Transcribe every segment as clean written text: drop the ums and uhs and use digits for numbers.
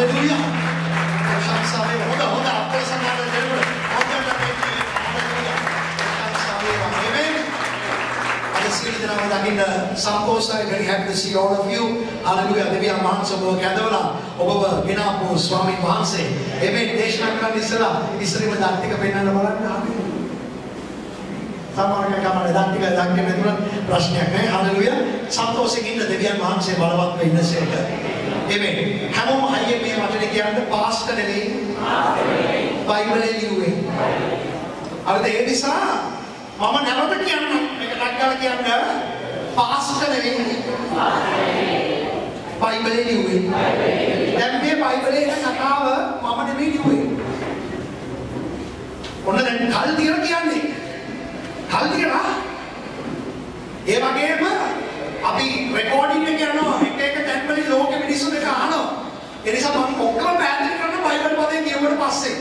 Hallelujah. प्रशंसा में होगा आपको सम्मान जरूर होगा Hallelujah. प्रशंसा में Amen. Ada siapa yang nama lagi Samposa, very happy to see all of you. Hallelujah. Deviya Mahansa boh kadavala, oba gina po Swami Mahansa. Amen. Deshna kena isra में दांती का पहना ना बड़ा ना सामान का काम दांती में तुरंत प्रश्न है Hallelujah. Samposa गिन देविया Mahansa बड़वात में इन्हें से Amen. Hamom आइए में वाचने किया हमने pastor ने Bible ने लिये अब तो ये दिशा मामा नैरो तक किया हमने एक टाइगर किया हमने pastor ने Bible ने लिये जब ये Bible ने नकाव मामा ने भी लिये उन्होंने खाल दिया किया नहीं खाल दिया ना ये बाकी है अभी रिकॉर्डिंग में क्या ना एक टेम्पली लोगों के मिनिस्टर ने कहा ना ये सब हम ओकरा बैठने करना बाइबल पढ़े कि वो पास से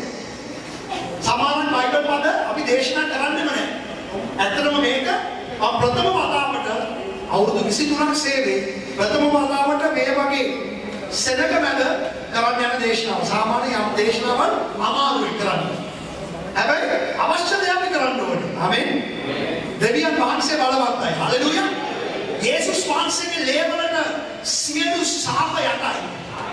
सामान्य बाइबल पढ़े अभी देश ना कराने मने ऐतरे में एक अब प्रथम बाता बटा और तो किसी दूसरा से भी प्रथम बाता बटा मेरे बाकी सेनेट में अगर कराने वाले देश ना सामान्य हम देश ना वन हमारे कराने है भाई अवश्य देया भी कराने होने आमीन देवियां बाहर से बाला बात है हालेलुया Yesus Mahansa के लेवल ना सियरु साफ याता है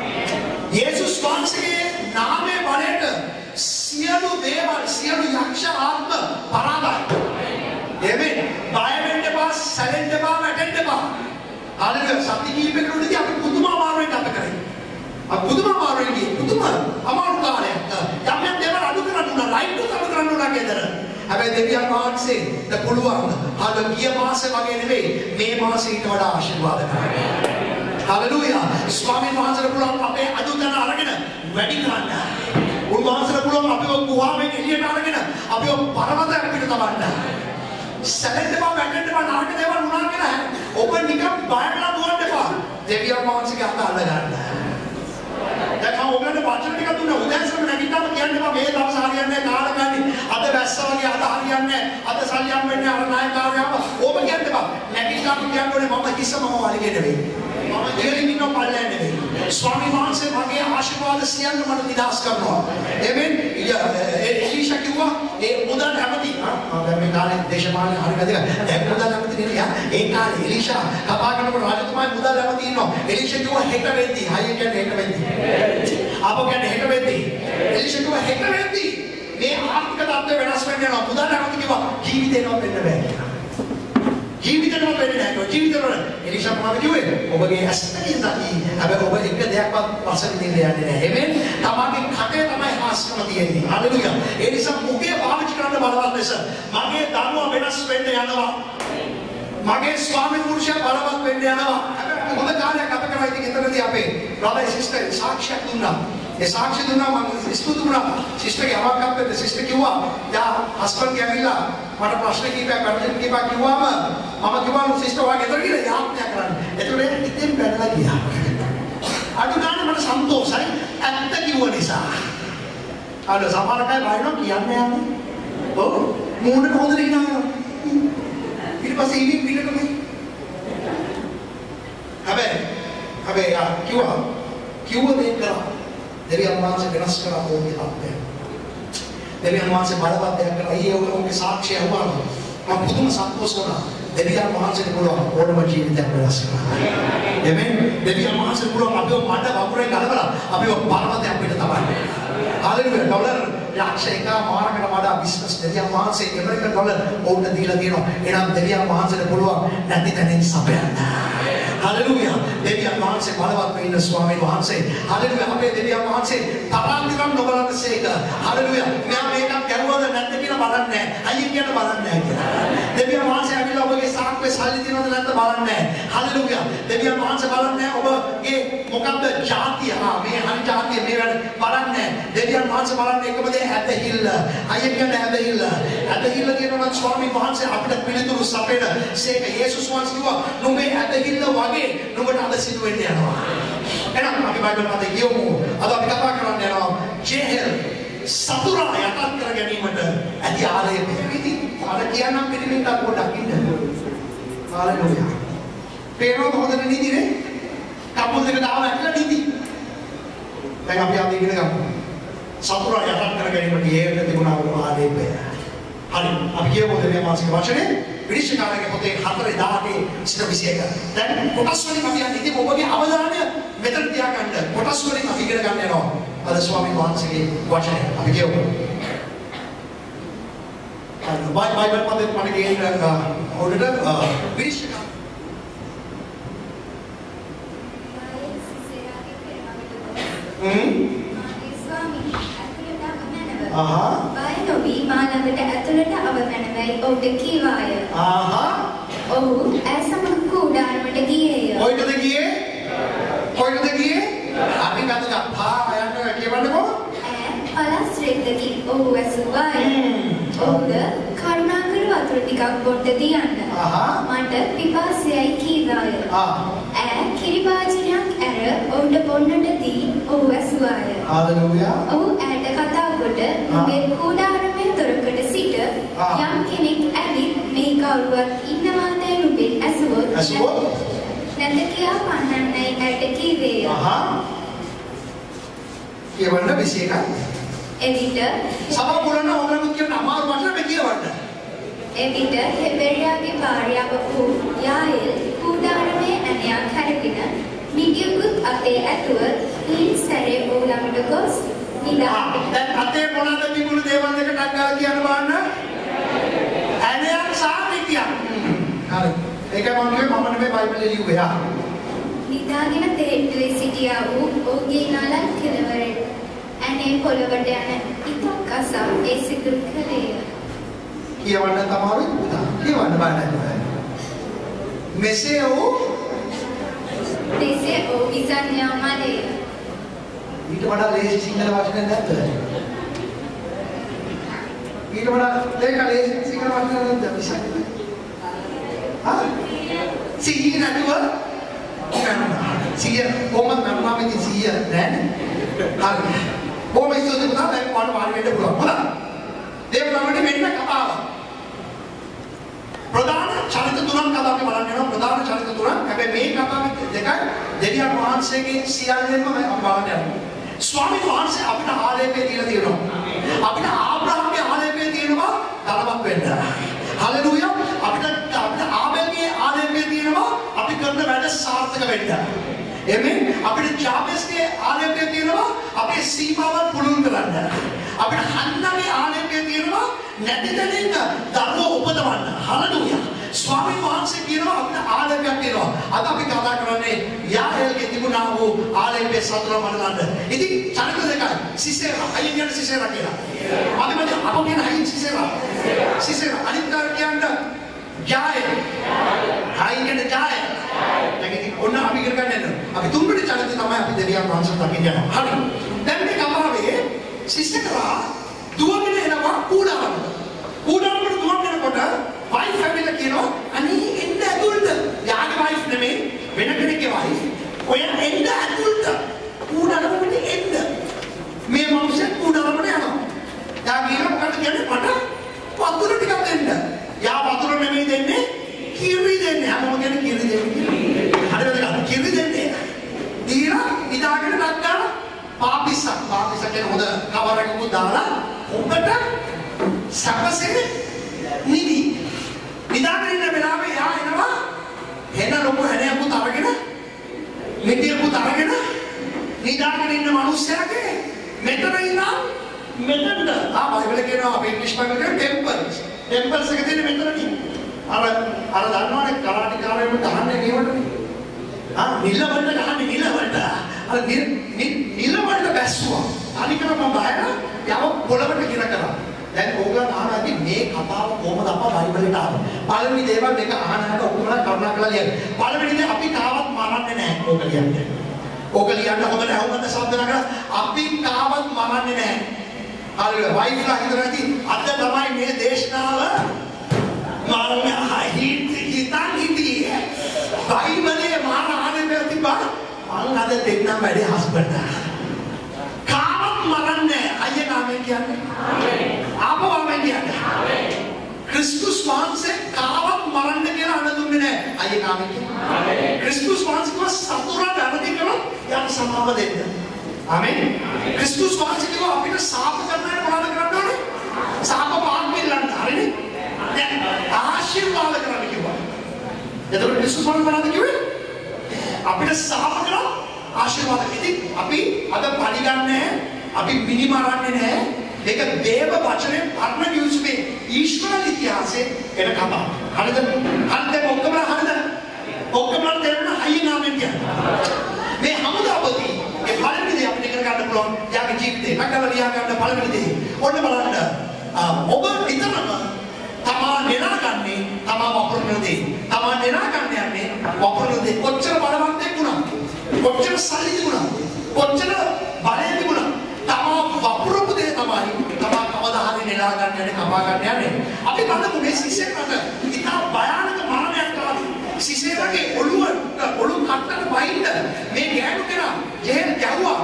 Yesus Mahansa के नाम में बने ना सियरु देवा सियरु यक्षा आत्मा परादा है Amen बाइबल के पास सैलेंट के पास अटेंड के पास हालेलुया सत्य की पे करोड़ दिया आप कुदुमा मारो क्या पे करें अब कुदुमा मारोगे कुदुमा अमाउंट का है जब मैं देवर अनुकरण ना राइट तो अनुकरण ना के दर अबे देविया Mahansa द पुलवान हाल किया मासे वगे ने मे मासे इट वडा आशीर्वाद हालेलुया स्वामी Mahansa पुलवान अपने अदुतन अरගෙන වැඩි කරන්න උන්වහන්සේ පුළොන් අපිව ගුහාවෙන් එළියට අරගෙන අපිව පරමත අපිට තවන්න සැලෙන්න බා වැටෙන්න බා නාටක දේවල් වුණා කියලා ඔබ නිකන් බයලා දුවන්න එපා දෙවියන් වහන්සේගේ අත අල්ල ගන්න දැන් මම ඔයගොල්ලන්ට වචන ටිකක් දුන්නා උදෑසන නැගිට්ටම කියන්න එපා මේ දවස් හරියන්නේ කාල ගන්නේ අද වැස්ස වගේ අද හරියන්නේ අද සල්ලියම් වෙන්නේ අර නායකාරයාව ඔබ කියන්න එපා නැගිට්ටම කියන්න ඕනේ මම කිස්සම වලිගේ නෙවෙයි මම දෙලින් ඉන්න පල්ලෙන් නෙවෙයි स्वामी Mahansa මගේ ආශිර්වාද සියල්ල මට නිදහස් කරනවා Amen එලිෂා කිව්වා ඒ මුදල් හැමති දැන් මේ කාලේ දේශපාලන හරි වැදගත් දැන් මුදල් හැමති නෙවෙයි ඒ කාලේ එලිෂා කතා කරනකොට රාජතුමායි මුදල් හැමති ඉන්නවා එලිෂා කිව්වා හෙට වෙද්දි හයිය කියන්නේ හෙට වෙද්දි ආපහු කියන්නේ හෙට වෙද්දි එලිෂා කිව්වා හෙට වෙද්දි මේ ආර්ථික තත්ත්වය වෙනස් වෙන්න යනවා මුදල් හැමති කිව්වා ජීවිතේනවත් වෙන්න බෑ ජීවිතේනවත් වෙන්නේ නැහැ ජීවිතේවල එලිෂා මොනවද කිව්වේ ඔබගේ ඇස්තනින් දකි හැබැයි ඔබ එක දෙයක්වත් පසෙන් දෙන්න යන්නේ නැහැ එමෙන් තමගේ කටේ තමයි හාස්කම තියෙන්නේ හalleluya ඒ නිසා මුගේ පාවිච්චි කරන්න බලවත් ලෙස මගේ දරුවා වෙනස් වෙන්න යනවා මගේ ස්වාමි පුරුෂයා බලවත් වෙන්න යනවා හැබැයි හොඳ කාලයක් ගත කරලා ඉතින් එතනදී අපේ බ්‍රදර් සිස්ටර් සාක්ෂියක් දුන්නා ඒ සාක්ෂි දුන්නා මම ස්තුති වුණා සිස්ටර්ගේ අවාක්කප්පේ සිස්ටර් කිව්වා යා හස්බන්ඩ් ගෑවිලා මට ප්‍රශ්න කීපයක් වැඩි කීපයක් කිව්වම මම කිව්වා සිස්ටර් වාගේ එතන ගිහලා යාඥා කරන්න එතකොට ඉතින් බැලලා ගියා අඩු ගන්න මට සන්තෝෂයි ඇත්ත කිව්ව නිසා අර සමහරකයි වයින්ෝ කියන්නේ යන්නේ ඔව් මූණට හොඳට ඉනවා ඊට පස්සේ ඉවි පිටකම හැබැයි කිව්ව දේ කරා දෙවියන් වහන්සේ වෙනස් කරා ඕනේ අපේ දෙවියන් වහන්සේ බලවත් දෙයක් කරා ඊයේ ඔබගේ සාක්ෂිය හොබනවා මම පුදුම සතුටුස් වුණා දෙවියන් වහන්සේට පුළුවන් ඕනම ජීවිතයක් වෙනස් කරන්න එමෙන් දෙවියන් වහන්සේට පුළුවන් අපිව මඩ වගුරෙන් ගලවලා අපිව පරමතයක් පිට තබන්න हालेलुया डॉलर ලක්ෂ 1 මාරකට වඩා බිස්නස් දෙවියන් වහන්සේ ඇමරිකන් ඩොලර් ඕකට දීලා තියෙනවා එහෙනම් දෙවියන් වහන්සේට පුළුවන් නැති තැනින් සපයන්න हालेलुया देवियන් වහන්සේ බලවත් වෙන්න ස්වාමීන් වහන්සේ हालेलुया අපේ දෙවියන් වහන්සේ තරංගිරම් නොබලන්නසේක हालेलुया මෙයා මේකක් කරුවද නැද්ද කියලා බලන්නේ නැහැ අයියෙන් කියන බලන්නේ නැහැ කියලා දෙවියන් වහන්සේ ඇවිල්ලා ඔබගේ සාක්කුවේ සල්ලි දිනවද නැද්ද බලන්නේ නැහැ हालेलुया දෙවියන් වහන්සේ බලන්නේ ඔබගේ මොකක්ද ජාතිය මේ හරි ජාතිය මේ වැඩ බලන්නේ දෙවියන් වහන්සේ බලන්නේ එකම දේ ඇදහිල්ල අයියෙන් කියන්නේ ඇදහිල්ල කියනවා ස්වාමීන් වහන්සේ අපිට පිළිතුරු සපේන සේක යේසුස් වහන්සේ කිව්වා නුඹේ ඇදහිල්ල වගේ නුඹට අද සිදු වෙන්න යනවා එහෙනම් අපි බයිබල් පදේ කියමු අද අපි කතා කරන්න යනවා ජෙහෙල් සතුරා යටත් කර ගැනීමට ඇති ආලය පිළිවිදි අර කියනම් පිළිවිදක් පොඩ්ඩක් ඉන්න හalleluya පේනවා මොකද නිදිනේ කපුල් දෙක දාලා ඇట్లా නිදි දැන් අපි අද ඉගෙන ගමු. සතුරා යටත් කර ගැනීමට හේතු තිබුණා වූ ආලේපය. හරි. අපි කියමු දෙවියන් වහන්සේගේ වචනේ විනිශ්චයකාරගේ පොතේ 4:18 සිට 21. දැන් කොටස් වලින් අපි යන්නේ ඉතින් ඔබගේ අවධානය මෙතන තියාගන්න. කොටස් වලින් අපි ඉගෙන ගන්න යනවා. අද ස්වාමීන් වහන්සේගේ වචනේ අපි කියමු. Bible පොතේ මම ගේන ඔඩට විනිශ්චයකාර බයනොවි මා ළඟට ඇතුළට අවමැනවයි ඔහුට කීවාය. ඔහු ඇය සමග කුඩාරමට ගියේය. කොයිටද ගියේ? කොයිටද ගියේ? අපි ගත්තා පායන්න කියවන්නකෝ. පළස් රෙද්දකින් ඔහු ඇසුවාය. ඔහුද කරුණාකර වතුර ටිකක් බොන්න දියන්න. මට පිපාසයයි කීවාය. ඇය කිරිබාජනයක් ඇර ඔහුට බොන්නට දී ඔහු ඇසුවාය. හාලෙලූයා. ඔහු ඇයට කතා කොට මේ කුඩාරමේ දොරකඩ සිට යම් කෙනෙක් ඇවිත් මේ කවුරුවත් ඉන්නවාදයි නුඹෙන් ඇසුවොත් නැත කියා පන්නන්නයි ඇයට කීවේය. කියවන්න 21. එවිට සමහර පුරණ ඕගලන්ට කියන අමාරු වචන මේ කියවන්න. එවිට හෙබෙරියාගේ භාර්යාව වූ යායෙල් කුඩාරමේ ඇණයක් හැරගෙන මිඩියකුත් අතේ ඇතුව හීන් සැරේ ඔහු ළඟට ගොස් නිදා. දැන් අතේ මොනවද තිබුණු දේවල් දෙකක් ගාලා කියන්න බලන්න. ඇණයක් සහ මිඩියක්. හරි. ඒකයි මම කිව්වේ මම නෙමෙයි බයිබලයේ ලිව්වේ. නිදාගෙන තේට්ටුවේ සිටියා වූ ඔහුගේ නලන් කෙළවරේ ඇනේ පොළවට යන ඉතක් අසා ඒ සිදුරු කළේය. කියවන්න තමයි පුතා. කියවන්න බලන්න. මෙසේ වූ ඉසන්යා මලේ. ඊට වඩා ලේසි සිංහල වචන නැද්ද? ඊට වඩා ලේසි සිංහල වචන නැද්ද? සිහිය නැතුව සිහිය කොහොමද කරනවා මේ සිහිය නැහැ. හරි. කොහොමද ඉස්සෙල්ලා පුතා දැන් පාඩම වාඩි වෙන්න පුළුවන්. හොඳයි. දේවනාමනේ මෙන්න කතාව. ප්‍රධාන චරිත තුනක් කතාව අපි බලන්න යනවා. ප්‍රධාන චරිත තුනක්. හැබැයි මේ කතාවේ දෙකයි දෙවියන් වහන්සේගේ සියල්ලම අපි බලන්න යනවා. ස්වාමීන් වහන්සේ අපිට ආලේපය දීලා තියෙනවා. අපිට ආබ්‍රහම්ගේ ආලේපය තියෙනවා ධනවත් වෙන්න. හලෙලූයා. අපිට ආබෙල්ගේ ආලේපය තියෙනවා අපි කරන වැඩ සාර්ථක වෙන්න. එමෙන් අපිට ජාබෙස්ගේ ආලේපය තියෙනවා අපේ සීමාවන් පුළුල් කරන්න. අපිට හන්නගේ ආලේපය තියෙනවා නැති තැනින් දරුවෝ උපදවන්න. හලෙලූයා. ස්වාමීන් වහන්සේ කියනවා අපිට ආලේපයක් තියෙනවා. අද අපි කතා කරන්නේ යාහෙල්ගේ තිබුණා වූ ආලේපයේ සතුර මනලන්න. ඉතින් චරිත දෙකයි. සිසේරා අයින් කියන සිසේරා කියලා. අනිත් අපෝ කියන අයින් සිසේරා. සිසේරා අනිත් කාර කියන්නේ ජායෙල්. අයින් කියන ජායෙල්. දැන් ඉතින් ඔන්න අපි ඉගෙන ගන්න යනවා. අපි තුන්වෙනි චරිතය තමයි අපි දෙවියන් වහන්සේ දකින්න යනවා. හරි. දැන් මේ කතාවේ සිසේරා දුවගෙන එනවා කුඩාරමට. කුඩාරමට දුවගෙන යනකොට වයිෆ් ඇවිල්ලා කියනවා අනේ එන්න ඇතුළට. යාගේ වයිෆ් නෙමෙයි වෙන කෙනෙක්ගේ වයිෆ්. ඔය එන්න ඇතුළට. කුඩාරමට එන්න. මේ මිනිස්සු කුඩාරමට යනවා. යා ගිහලා මොකද කියන්නේ මට වතුර ටිකක් දෙන්න. යා වතුර නෙමෙයි දෙන්නේ කිරි දෙන්නේ. හැමෝම කියන්නේ කිරි දෙන්නේ. හරිද? කිරි දෙන්නේ. දීලා ඉදාගෙන නැත්නම් පාපිස්සක් කියන හොඳ කවරකකුත් දාලා ඔබට සැපසේ නිදි. නිදාගෙන ඉන්න වෙලාවේ යා එනවා එන ලොකු හැණයක්කුත් අරගෙන මිටියක්කුත් අරගෙන නිදාගෙන ඉන්න මිනිස්සයාගේ මෙතන ඉන්න මෙතනද බයිබලේ කියනවා අපේ ඉංග්‍රීසි බයිබලේ ටෙම්පල්ස් එක තියෙන මෙතනදී අර දන්නවනේ කරාටිකාරයෝ ගහන්නේ මේවටනේ නිලවලට ගහන්නේ නිලවලට අර නිලවලට බැස්සුවා අනිකම මම බයන යව පොළවට ගිර කරා දැන් ඕගොල්ලෝ අහනවාදී මේ කතාව කොහොමද අප්පා බයිබලෙට ආවේ පළවෙනි දේවල් මේක අහනකට ඔක්කොම කරුණා කරලා ලියන්න පළවෙනි දේ අපි කාවත් මරන්නේ නැහැ ඕක ලියන්න ඕක ලියන්න හොඳ නැහැ හොඳ සද්ද නගලා අපි කාවත් මරන්නේ නැහැ හරිද වයිෆ්ලා හිතනදී අද තමයි මේ දේශනාව මාරම හිතන් හිටියේ බයිබලේ මාර ආනේ තිබ්බා මං අද දෙන්නම් වැඩේ හස්බන්ඩ් කාවත් මරන්නේ අයියා නාමයෙන් කියන්නේ ආමේන් ආපුවම කියන්නේ ආමේන් ක්‍රිස්තුස් වහන්සේ කාවත් මරන්න කියලා අණ දුන්නේ නැහැ අයියා නාමයෙන් කියන්නේ ආමේන් ක්‍රිස්තුස් වහන්සේ සතුරා වැරදි කරොත් යම් සමාව දෙන්න ආමෙන්. ක්‍රිස්තුස් වහන්සේ කිව්වා අපිට සාප කරන්න මොනවද කරන්න ඕනේ? සාප පාන් පිළිලන්න. හරිනේ? දැන් ආශිර්වාද කරන්න කිව්වා. එතකොට ක්‍රිස්තුස් වහන්සේ මොනවද කිව්වේ? අපිට සාප කරා ආශිර්වාද. ඉතින් අපි අද පරිගන්නේ අපි මිනිමරන්නේ නැහැ. ඒක දේව වචනේ පරණ නියුස්මේ ඊශ්වර ඉතිහාසයේ එන කතාව. හරිද? හරිද ඔක්කොම හරිද? ඔක්කොම දෙන්න හයිය නාමයෙන් කියන්නේ. මේ හමුදාපති ඒ පළවෙනි දේ අපිට ඉගෙන ගන්න පුළුවන් යාගේ ජීවිතේ. නැකලා ලියා ගන්න පළවෙනි දේ. ඔන්න බලන්න. ඔබ විතරම තමා නෙලාගන්නේ තමා වපුරන දේ. තමා නෙලාගන්න යන්නේ වපුරන දේ. කොච්චර බලවත් වුණා. කොච්චර සල්ලි තිබුණා. කොච්චර බලය තිබුණා. තමා වපුරපු දේ තමයි තමා කවදා හරි නෙලා ගන්න යන්නේ කපා ගන්න යන්නේ. අපි බලමු මේ සිසේකට ඉතා භයානක මරණයක් කරලා සිසේකගේ ඔළුව කට්ටට වයින්ද මේ ගෑනු කෙනා ජේල් ගැහුවා.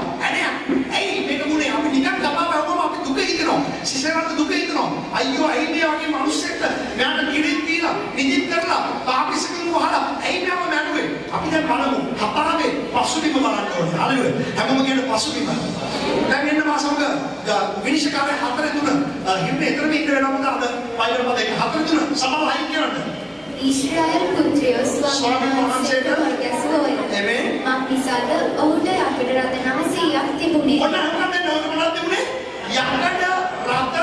ඇයි මේක මුනේ අපි නිකන් කපා ගාවම අපි දුක හිතනවා. සිසේකට දුක හිතනවා. අයියෝ ඇයි මේ වගේ මිනිස්සෙක්ට මෙයාට කිරිත් දීලා නිදිත් කරලා පාපිසකින් වහලා ඇයි මේව මැරුවේ? අපි දැන් බලමු කතාවේ පසුබිම බලන්න ඕනේ. හරිද? හැමෝම කියන්නේ පසුබිම. දැන් එන්න මාසමක විනිශ්චයකාරය 4-3 හින්නේ එතරම් ඉන්න වෙනවද අද පයිලර් පදයක 4-3 සමහර අයින් කරන්න. ඊශ්‍රායල් පුත්‍රයෝ ස්වාමීන් වහන්සේට වර්ගයසෝය. එමෙන්. අපිසාද ඔහුට අපිට රට 900ක් තිබුණේ. ඔන්න හම්බෙන්න ඕන මොනවද තිබුණේ? යකඩ රට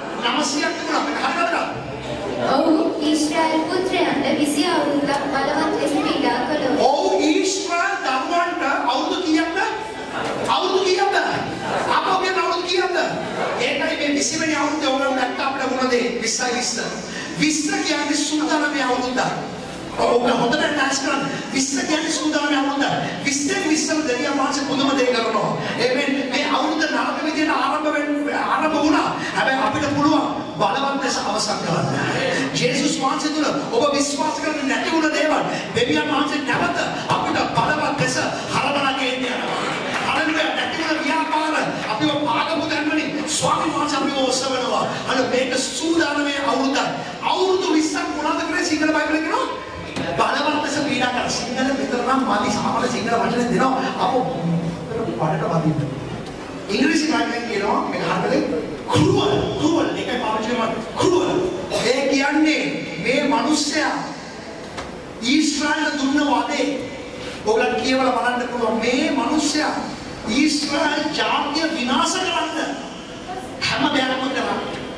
900ක් තිබුණා. හරිද? ඔව් ඊශ්‍රායල් පුත්‍රයන්ට 20 අවුරුද්දක් බලවත් ලෙස පීඩා කළා. ඔව් ඊශ්‍රායල් දරුවන්ට අවුරුදු කීයක්ද? අවුරුදු කීයක්ද? අපෝගේ අවුරුදු කීයක්ද? ඒකයි මේ 20 වෙනි අවුරුද්දේ ඕගොල්ලෝ දැක්ක අපිට වුණදේ 20 කියන්නේ සූදානමේ අවුරුද්දක්. ඔව් හොඳට ටැක්ස් කරන්න. 20 කියන්නේ සූදානමේ අවුරුද්දක්. 20 දෙවියන් වහන්සේ පුදුම දේ කරනවා. මේ අවුරුද්ද නරක විදියට ආරම්භ වුණා. හැබැයි අපිට පුළුවන් බලවත් ලෙස අවසන් කරන්න. ජේසුස් වහන්සේ තුල ඔබ විශ්වාස කරන්නේ නැති වුණ දේවල් දෙවියන් වහන්සේ නැවත අපිට බලවත් ලෙස හරවලා ගෙන්නේ යනවා. හරිද? නැති වුණ ව්‍යාපාර අපිව පාගමු ගන්නනේ. ස්වාමීන් වහන්සේ අපිව ඔසවනවා. අන්න මේක සූදානමේ අවුරුද්දක්. අවුරුදු 20ක් මොනවද කරේ සිංහල බයිබලෙන් කියනවා? බලවත් ලෙස පීඩා කරන සිංහල විතර නම් මාදි සාමාන්‍ය සිංහල වචන දෙනවා. අපෝ පාඩට වදින්න. ඉංග්‍රීසි බයිබලෙන් කියනවා මේක හරියට cruel එකයි පාවිච්චි කරනවා cruel. ඒ කියන්නේ මේ මිනිස්සයා ඊශ්‍රායල දුන්න වදේ ඔයගොල්ලන් කියවලා බලන්න පුළුවන් මේ මිනිස්සයා ඊශ්‍රායල් ජාතිය විනාශ කරන්න හැම දෙයක්ම කරා.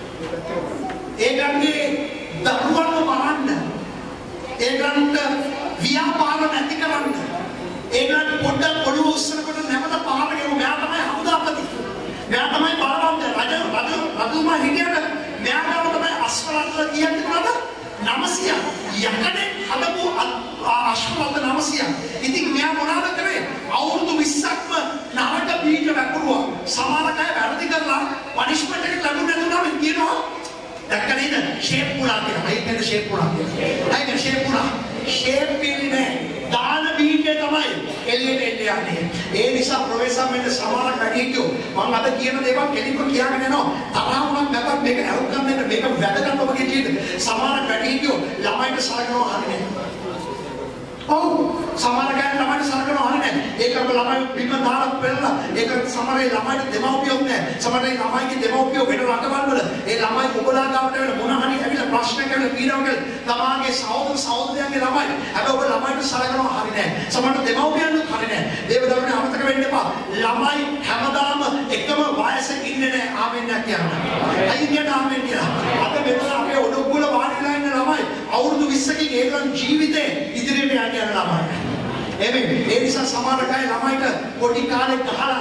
ඒගොල්ලන්ගේ දරුවන්ව මරන්න, ඒගොල්ලන්ට ව්‍යාපාර නැති කරන්න, ඒගොල්ලන්ට පොඩ්ඩක් ඔළුව උස්සනකොට නැවත පහළ ගෙවුවා. මෙයා තමයි හමුදාපති. මෙයා තමයි බලවන්ත රජතුමා හිටියට මෙයාගාව තමයි අශ්වරත්න කීයක් තිබුණාද? 900. යකඩේ හදපු අශ්වරත්න 900. ඉතින් මෙයා මොනවද කරේ? අවුරුදු 20ක්ම නරක බීජ වැපරුවා. සමහර අය වැරදි කරලා පනිෂ්මන්ට් එක ලැබුණ නැතුනම කියනවා දැක්ක නේද? ෂේප් පුරා කියලා. අයි කියන්නේ ෂේප් පුරා කියලා. අයි කියන්නේ ෂේප් පුරා. ෂේප් පිළිනේ දාන බීජය තමයි එළියට යන්නේ. ඒ නිසා ප්‍රොෆෙසර් මෙන්න සමහර කඩියෝ මම අද කියන දේවල් කෙලින්ම කියාගෙන යනවා. තරහුණක් නැත්නම් මේක ඇහුම් ගන්න මේක වැදගත් ඔබගේ ජීවිතේ. සමහර කඩියෝ ළමයිට සලකනවා හරිනේ. ඔව් සමහර කඩියෝ ළමයිට සලකනවා හරිනේ. ඒකම ළමයි බිම දාලා පෙරලා ඒක සමහර ළමයිට දෙමව්පියෝ නැහැ. සමහර ළමයිගේ දෙමව්පියෝ වෙන රටවල් වල ඒ ළමයි ඔබලා ගාවට වෙන මොන හරි ඇවිල්ලා ප්‍රශ්නයක් ඇවිල්ලා පීඩාවකල් තමාගේ සහෝදරයන්ගේ ළමයි. හැබැයි ඔබ ළමයිට සලකනවා හරි නැහැ. සමහර දෙමව්පියන්ට හරි නැහැ. දේවදරුවනේ අමතක වෙන්න එපා. ළමයි හැමදාම එකම වයසේ ඉන්නේ නැහැ. ආමෙන් කියනවා. අයින් කියන ආමෙන් කියලා. අද මෙතන අපේ ඔඩොක්කුල වාඩිලා ඉන්න ළමයි අවුරුදු 20කින් ඒගොල්ලන් ජීවිතේ ඉදිරියට යන්න යන ළමයි. ඒ නිසා සමහර අය ළමයිට පොඩි කාලේ ගහලා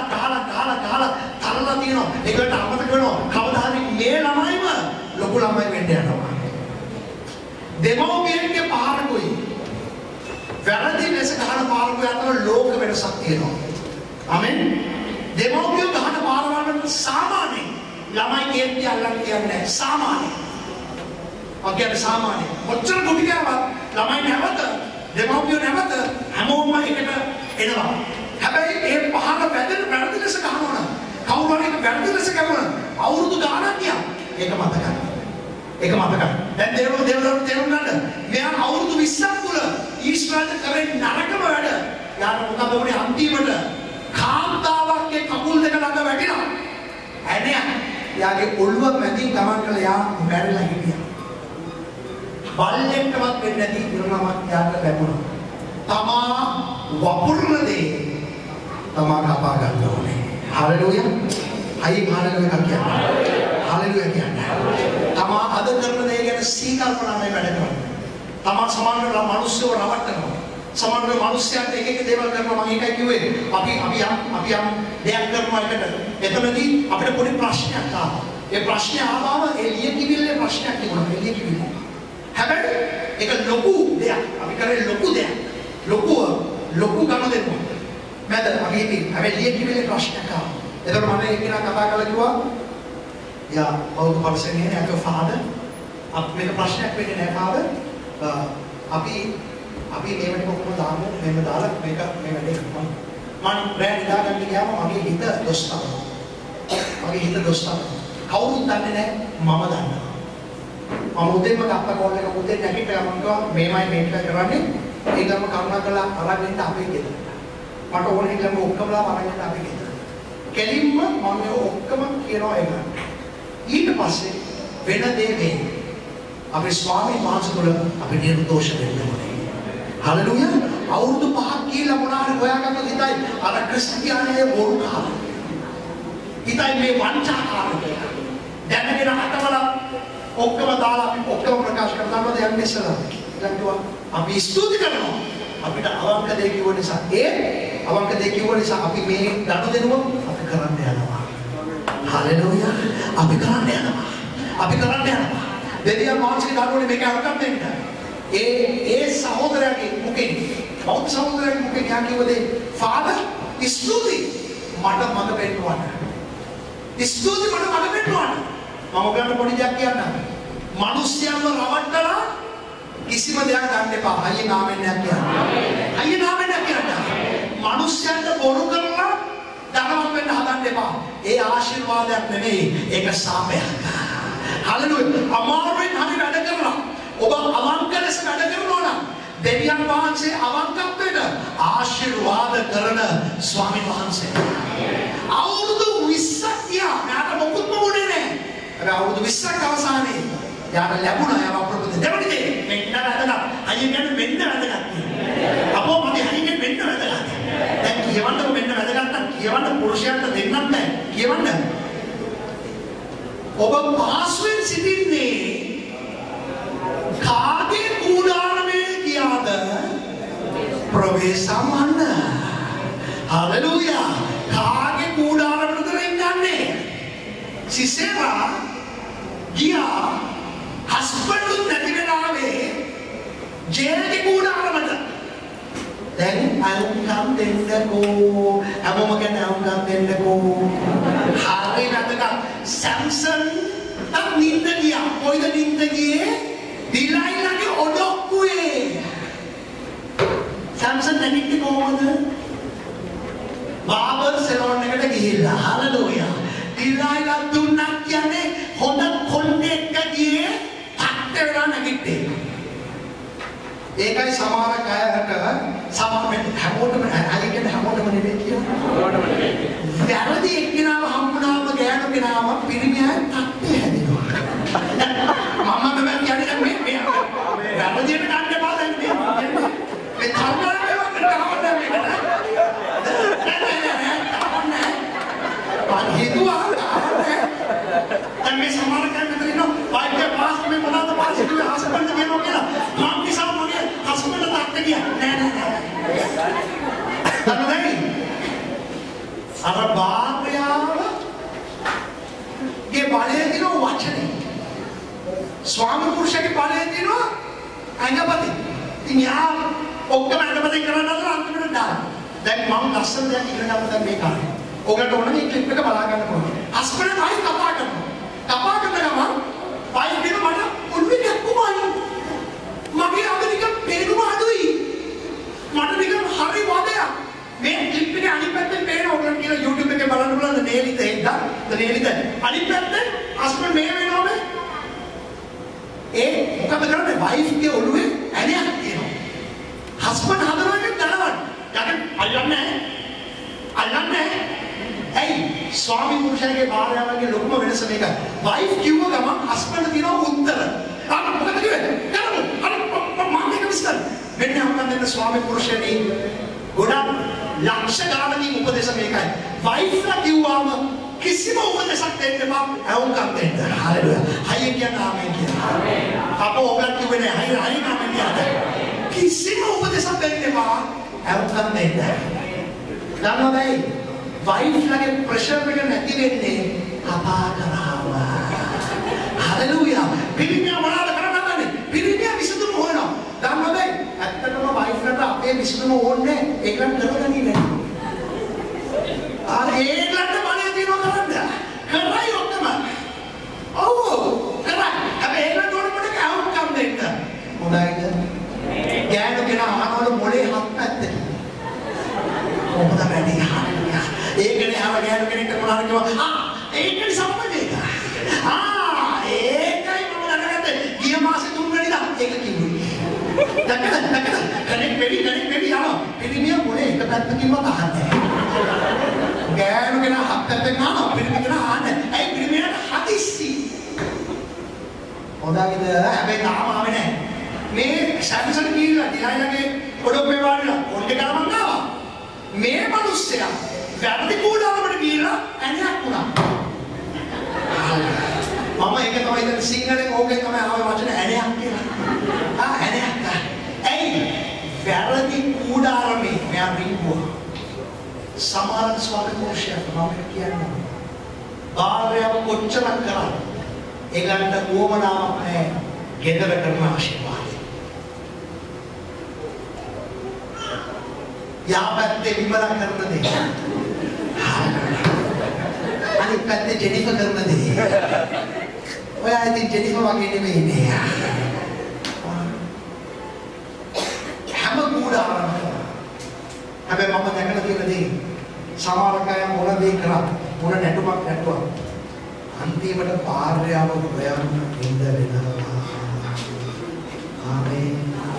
තරලා තියෙනවා. ඒකට අමතක වෙනවා. කවදා හරි මේ ළමයිම ලොකු ළමයි වෙන්න යනවා. දෙමව්පියන්ගේ පාරකුයි වැරදි ලෙස ගහන පාරකුයි අතර ලෝක වෙනසක් තියෙනවා. ආමෙන්. දෙමව්පියෝ ගහන පාරවල් සාමාන්‍ය ළමයි කේන්ති අල්ලන් කියන්නේ සාමාන්‍ය. ඔකේ සාමාන්‍ය. මොච්චර දුටි ගාවක් ළමයි නැවත දෙමව්පියෝ නැවත හැමෝම එකට එනවා. හැබැයි ඒ පහන වැරදි ලෙස ගහනවා. කවුරු හරි වැරදි ලෙස ගහනවා. අවුරුදු ගානක් ගියා. ඒක මතකයි. දැන් දේවදරුවෝ තේරුම් ගන්න. මෙයා අවුරුදු 20ක් තුල ඊශ්‍රායල් කරේ නරකම වැඩ. යාට මොකද වුනේ අන්තිමට කාන්තාවක්ගේ කකුල් ඇණයක් යාගේ ඔළුව මැදින් ගමන් කළා යා මැරිලා හිටියා. බල්ලෙක්ටවත් වෙන්නේ නැති ඉරණමක් යාට ලැබුණා. තමා වපුරන දේ තමා කපා ගන්න ඕනේ. හalleluya. අයි හalleluya කියන්න. හalleluya කියන්න. තමා අද කරන දේ ගැන සීකල්පනාවෙන් වැඩ කරනවා. තමා සමානව මිනිස්සුව රවට්ටනවා. සමානව මිනිස්යාට එක එක දේවල් කරනවා. මම ඒකයි කිව්වේ. අපි යම් දෙයක් කරනවා එකට. එතනදී අපිට පොඩි ප්‍රශ්නයක් ආවා. ඒ ප්‍රශ්නේ ආවම එළිය කිවිල්ලේ ප්‍රශ්නයක් තිබුණා. එළිය කිවිල්ලේ. හැබැයි ඒක ලොකු දෙයක්. අපි කරේ ලොකු දෙයක්. ලොකු ගම දෙන්නවා. මැද අපි හිතේ හැබැයි එළිය කිවිල්ලේ ප්‍රශ්නයක් ආවා. එතකොට මම එක්කෙනා කතා කරලා කිව්වා යා how person here as a father මේක ප්‍රශ්නයක් වෙන්නේ නැහැ father අපි මේවට කොහොමද දාමු මෙන්න දාලා මේක මේ වැඩේ කරනවා මම බ්‍රෑන්ඩ් දාගන්න ගියාම මගේ හිත දොස් තමයි කවුරුත් දන්නේ නැහැ මම දන්නවා මම උදේම ගත්ත කෝල් එක උදේ නැගිටලා මම කිව්වා මේමයි මේක කරන්නේ ඒකම කරුණාකරලා අරන් ඉන්න අපේ ගෙදර මට ඕන හිටලම ඔක්කොමලා අරන් ඉන්න අපේ ගෙදර කෙලින්ම මම ඔක්කොම කියනවා ඒක ඊට පස්සේ වෙන දේ වෙන්නේ අපේ ස්වාමීන් වහන්සේ තුළ අපි නිර්දෝෂ වෙන්න ඕනේ. හalleluya. අවුරුදු 5ක් කියලා මොනාරි හොයාගන්න හිතයි අර ක්‍රිස්තියානියේ බොරුකාර. හිතයි මේ වංචාකාරකය. දැනගෙන අතවල ඔක්කොම දාලා අපි ඔක්කොම ප්‍රකාශ කරනවාද යන්නේ ඉස්සලා. ඊළඟට අපි ස්තුති කරනවා. අපිට අවංක දේ කිව්ව නිසා අවංක දේ කිව්ව නිසා අපි මේ දඩු දෙනවා අපි කරන්න යනවා. හalleluya. අපි කරන්න යනවා. දෙවියන් වහන්සේගේ දරුවනේ මේක අරකට දෙන්න. ඒ සහෝදරයාගේ මුකෙන් බෞද්ධ සහෝදරයාගේ මුකෙන් යා කිව්වද ෆාදර් ස්තුති මට මඟ පෙන්වන්න. ස්තුති මට මඟ පෙන්වන්න. මම ඔයගලන්ට පොඩි දෙයක් කියන්නම්. මිනිස්යන්ව රවට්ටලා කිසිම දෙයක් ගන්න එපා. අයියේ නාමයෙන් නෑ කියන්න. අයියේ නාමයෙන් නෑ කියන්න. මිනිස්යන්ට බොරු කරලා ධනවත් වෙන්න හදන්න එපා. ඒ ආශිර්වාදයක් නෙමෙයි. ඒක සාපයක්. හalleluya. අමාරුවෙන් හරි වැඩ කරනවා. ඔබ අවංක ලෙස වැඩ කරනවා නම් දෙවියන් වහන්සේ අවංකත්වයට ආශිර්වාද කරන ස්වාමීන් වහන්සේ. අවුරුදු 20ක් ගියා. මට මොකුත්ම වුණේ නැහැ. හැබැයි අවුරුදු 20ක් අවසානයේ යාට ලැබුණා යාව ප්‍රබුද්ධ දෙවනි දේ මෙන්න වැදගත්. අයියෙන් කියන්නේ මෙන්න වැදගත්. අපෝ මගේ අයියෙන් මෙන්න වැදගත්. දැන් කියවන්නකො මෙන්න වැදගත් නම් කියවන්න පුරුෂයන්ට දෙන්නත් නැහැ. කියවන්න ඔබ පාස්වෙන් සිටින්නේ කාගේ කූඩාරමේ ගියාද ප්‍රවේශමන්න. හalleluya. කාගේ කූඩාරමකටද යන්නේ? සිසේරා ගියා හස්බන්ඩ් නැති වෙලාවේ ජේල්ගේ කූඩාරමට. දැන් අයුම්කම් දෙන්නකෝ හැමෝම ගැන අයුම්කම් දෙන්නකෝ. හරි වැදගත්. සැම්සන් තත් නිින්ද ගියා. කොයිද නිින්ද ගියේ? දිලයිලාගේ ඔඩොක්කුවේ. සැම්සන් නැගිටින්නේ කොහොමද? බාබර් සැලෝන් එකට ගිහිල්ලා. හalleluya. දිලයිලා දුන්නක් කියන්නේ හොඳ කොණ්ඩෙක් ගියේ 탁ට වෙලා නැගිට්ටේ. ඒකයි සමහර අයට සමහර හැමෝටම අයිගෙන හැමෝටම නෙවෙයි කියන්නේ. හැමෝටම නෙවෙයි. වැරදි එක්කිනාව හම්බුනාම ගෑනු කෙනාව පිරිමියා තත්ත්වය හැදෙනවා. මම කියන්නේ මේ වැරදියට ගන්න එපා දැන් මේ තරමනේ වගේ හිතුවා දැන් මේ සමහර කෙනෙක් ඉන්නවා වයිෆ් පාස් මේ මොනවද පාස් කිව්වේ හස්බන්ඩ් කියනවා කියලා මම නිසා මගේ හස්බන්ඩ් තාත්තා ගියා නෑ තමයි අර භාර්යාවගේ බලයේ දින වචනේ ස්වාමි පුරුෂයාගේ බලයේ දින අංගපති ඉතින් යා ඔක්කොම අංගපති කරන්න අතර අන්තිමට දාන්න දැන් මම ලස්සන දෙයක් ඉගෙන ගන්න දැන් මේ කාලේ ඔකට ඕන මේ ක්ලිප් එක බලා ගන්න පුළුවන්. හස්බන්ඩ් වයිෆ් කතා කරනවා. කතා කරන ගමන් වයිෆ් කියන මට ඔළුවේ ගැක්කුමයි. මගේ අද නිකන් පේනුම අඩුයි. මට නිකන් හරි වදයක්. මේ ක්ලිප් එකේ අනිත් පැත්තෙන් පේන ඕගොල්ලෝ කියන YouTube එකේ බලන්න පුළුවන් නේලිත එක්ක. නේලිත. අනිත් පැත්තෙන් හස්බන්ඩ් මේ වෙනවද? මොකද කරන්නේ වයිෆ් ගේ ඔළුවේ ඇණයක් තියෙනවා. හස්බන්ඩ් හදනවා එක දනවන්න. යකන් අල්ලන්නේ නැහැ. ඇයි ස්වාමි පුරුෂයාගේ භාර්යාවගේ ලොකුම වෙනස මේකයි. වයිෆ් කිව්ව ගමන් හස්බන්ඩ් දිනවා උත්තර. අර මොකද කිව්වේ? කරමු. අර මම මේක විශ්වාස. මෙන්න අපතේ ස්වාමි පුරුෂයනි ගොඩක් ලක්ෂ ගානකින් උපදේශ මේකයි. වයිෆ්ලා කිව්වම කිසිම උපදේශයක් දෙන්න එපා. අවුකම් දෙන්න. හරියට. හයිය කියන ආමෙන් කියන. ආමෙන්. අපෝ ඔබට කිව්වේ නෑ. හයිය ආමෙන් කියන්නේ. කිසිම උපදේශයක් දෙන්න එපා. අවුකම් දෙන්න. දන්නවද? වයිෆ්ලාගේ ප්‍රෙෂර් එක නැති වෙන්නේ කතා කරාම. හලෙලූයා. පිළිමියා මොනවද කරන්නේ? පිළිමියා විසඳුම හොයනවා. දන්නවද? ඇත්තටම වයිෆ්ලාට අපේ විසඳුම ඕනේ ඒකට කරගන්නේ නැහැ. ඒගොල්ලන්ට බලය දිනව කරන්න. කරයි ඔක්කොම. ඔව්. කරා. හැබැයි ඒගොල්ලන්ට ඕන මොකද අවුට්කම් දෙන්න. හොඳයිද? ගෑනු කෙනා අහනවලු මොලේ හත් පැත්තට. කොහොමද වැඩි අහන්නේ? ඒකනේ ආව ගෑනු කෙනෙක්ට මොනවාද කිව්වා? ඒකනේ සම්බන්ධය. ඒකයි මම දැනගත්තේ. ගිය මාසේ 3 වෙනිදා ඒක කිව්වේ. දැක්කද? කනෙක් වෙවි යනවා. පිළිමිය මොලේ එක පැත්තකින්වත් අහන්නේ නැහැ. ගෑනු කෙනා හත් පැත්තෙන් අහනවා. පිළිමිය කෙනා අහන්නේ. ඇයි පිළිමියට හදිස්සි? හොඳයිද? හැබැයි තාම ආවේ නැහැ. මේ සැම්සන් කීලා දිහායගේ පොඩොප්පේ වාඩිලා කොණ්ඩේ ගලවන්න ආවා. මේ මිනිස්සයා වැරදි කූඩාරමට ගිහිල්ලා ඇණයක් වුණා. මම ඒක තමයි දැන් සිංහලෙන් ඕකේ තමයි ආවේ වචන ඇණයක් කියලා. ඇණයක්. ඇයි වැරදි කූඩාරමේ මෙයා රිංගුවා. සමාන ස්වාමි පුරුෂයාට මම කියන්නේ භාර්යාව කොච්චරක් කරා ඒගන්ට උවමනාවක් නැහැ ගෙදර කරන ආශිර්වාද. යාපත්තේ විමලා කරන දේ. අනිත් පැත්තේ ජෙනිෆර් කරන දේ. ඔයා ඉතින් ජෙනිෆර් වගේ නෙමෙයි නේ. හැම කූඩාරම. හැබැයි මම දැකලා තියෙන දේ සමහර අය මොන දේ කරා මොන නැටුමක් නැටුවා. අන්තිමට භාර්යාව හොයන්න ඉඳ වෙනවා. ආමේන්.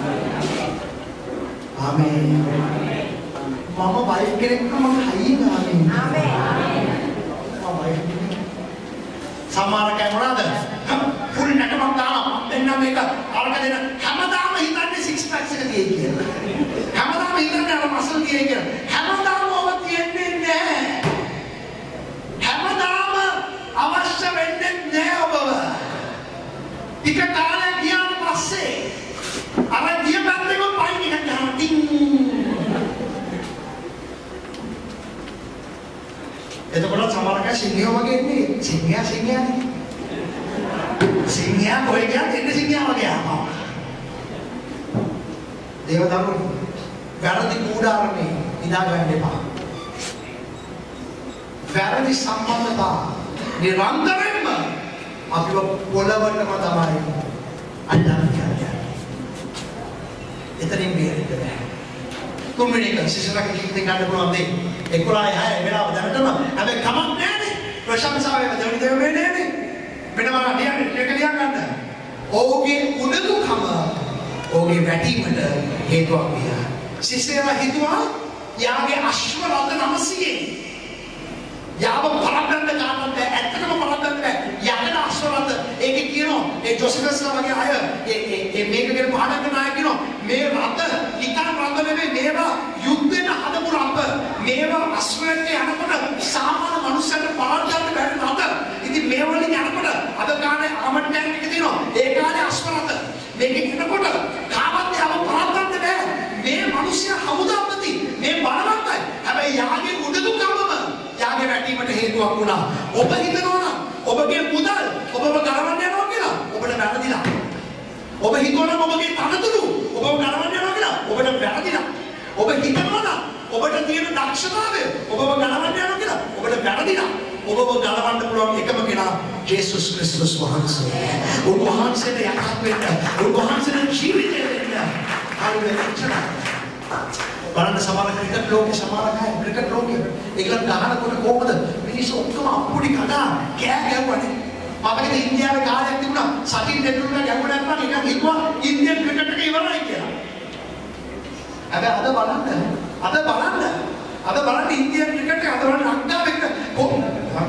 ආමේන්. මම වයිෆ් කෙනෙක් නම් හයිය ආමේන්. ආමේන්. මම වයිෆ් කෙනෙක්. සමහර අය මොනවාද? ෆුල් නැටුමක් දානවා. එන්න මේක අරක දෙන හැමදාම හිතන්නේ 6 packs එක තියෙයි කියලා. හැමදාම හිතන්නේ අර මසල් තියෙයි කියලා. හැමදාම ඔබ තියන්නේ නැහැ. හැමදාම අවශ්‍ය වෙන්නේ නැහැ ඔබව. ටික කාලයක් ගියාට පස්සේ අර ගිය පැත්තෙම පයින් එකක් ගන්නවා. ටින්. එතකොට සමහර කය සිංහයෝ වගේ ඉන්නේ. සිංහයානේ. සිංහයා කොහෙද යන්නේ? සිංහයා වගේ ආවා. දේවදරුවෝ වැරදි කූඩාරමේ ඉඳා ගන්න එපා. වැරදි සම්බන්ධතා නිරන්තරයෙන්ම අපිව පොළවටම තමයි අල්ලන්නේ. එතනින් බේරෙන්න බෑ. තුන්වෙනි එක සිසුරක ජීවිතේ ගන්න පුළුවන් දේ 11:06 වෙලාව දැනටම හැබැයි කමක් නෑනේ. ප්‍රශංසාවේ දෙවි දෙවියනේ නෑනේ. වෙනවා කියන්නේ ඒක ලියා ගන්න. ඔහුගේ උඩඟුකම ඔහුගේ වැටීමට හේතුවක් විය. සිසේවා හිතුවා යාගේ අශ්ව රථ 900 යාව පරද්දන්න ගන්නත් ඇත්තටම පරද්දන්න බෑ. යකඩ අශ්ව රථ ඒකේ කියනවා ඒ ජොසෙෆස්ලා වගේ අය ඒ මේක ගැන පාඩම් කරන අය කියනවා මේ රථ නිකන් රථ නෙමෙයි මේවා යුද්ධෙට හදපු රථ. මේවා අශ්වයට යනකොට සාමාන්‍ය මනුස්සයන්ට පරද්දන්න බැරි රථ. ඉතින් මේ වලින් යනකොට අද කාලේ ආමඩ් ටැංක් එක තියෙනවා. ඒ කාලේ අශ්ව රථ මේක ඉන්නකොට කාවත් යව පරද්දන්න බෑ. මේ මිනිස්සයා හමුදාපති මේ බලවත්යි. හැබැයි යාගේ උඩඟුකමම යාගේ වැටීමට හේතුවක් වුණා. ඔබ හිතනවා නම් ඔබගේ මුදල් ඔබව ගලවන්න යනවා කියලා ඔබට වැරදිලා. ඔබ හිතනවා නම් ඔබගේ තනතුරු ඔබව ගලවන්න යනවා කියලා ඔබට වැරදිලා. ඔබ හිතනවා නම් ඔබට තියෙන දක්ෂතාවය ඔබව ගලවන්න යනවා කියලා ඔබට වැරදිලා. ඔබව ගලවන්න පුළුවන් එකම කෙනා ජේසුස් ක්‍රිස්තුස් වහන්සේ. උන්වහන්සේට යටත් වෙන්න, උන්වහන්සේට ජීවිතය දෙන්න. හරියට බලන්න සමහර ක්‍රිකට් ලෝකේ සමහර අය ක්‍රිකට් ලෝකේ ඒගොල්ලෝ ගහනකොට කොහොමද මිනිස්සු ඔක්කොම අප්පුඩි කඩා කෑ ගැව්වනේ. අපේ ඉන්දියාවේ කාලයක් තිබුණා සචින් තෙන්ඩුල්කර් ගැව්ව නැත්නම් ඒක හිතුවා ඉන්දියන් ක්‍රිකට් එක ඉවරයි කියලා. හැබැයි අද බලන්න ඉන්දියන් ක්‍රිකට් එක අද බලන්න ලංකාවේ කොහොමද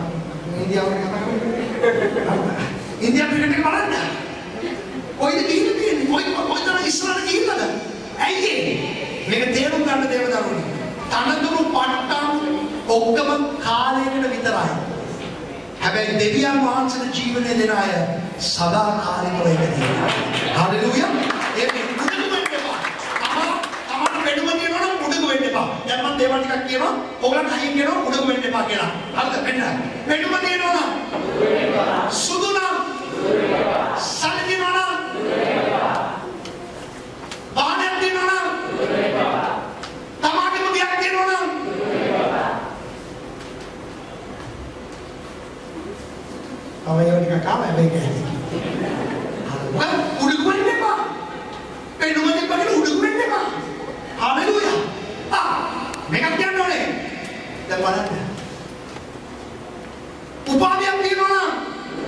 ඉන්දියානු ක්‍රිකට් එක බලන්න. කොයිද ගිහින් තියෙන්නේ? කොයිද ඉස්සරහට ගිහිල්ලාද? ඇයි මේක තේරුම් ගන්න දේව දරුවනි. තනතුරු පට්ටම් ඔක්කොම කාලයකට විතරයි. හැබැයි දෙවියන් වහන්සේට ජීවනය දෙන අය සදාකාලිකව ඉන්නේ. හalleluya. ඒක මුදුක වෙන්න එපා. තමන් වෙනුම කියනවා නම් මුදුක වෙන්න එපා. දැන් මම දේවල් ටිකක් කියනවා. ඔයගලන් අයින් කියනවා මුදුක වෙන්න එපා කියලා. හරිද? වෙන්න. වෙනුම කියනවා නම් සුදු නම් සල්ලිනවා නම් වාහනයක් තියෙනවා නම් තමාගේ මුදියක් තියෙනවා නම් අවයව ටික කාමයි මේක. උඩු වෙන්න එපා. වෙනුම දෙපා කියලා උඩු වෙන්න එපා. හalleluya. මේක කියන්න ඕනේ. දැන් බලන්න. උපාධියක් තියෙනවා නම්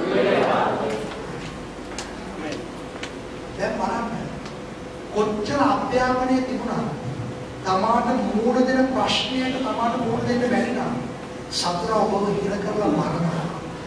දැන් බලන්න. කොච්චර අධ්‍යාපනයේ තිබුණා තමාට මූණ දෙන ප්‍රශ්නයට තමාට මූණ දෙන්න බැරි නම් සතර ඔබව හිර කරලා මරනවා.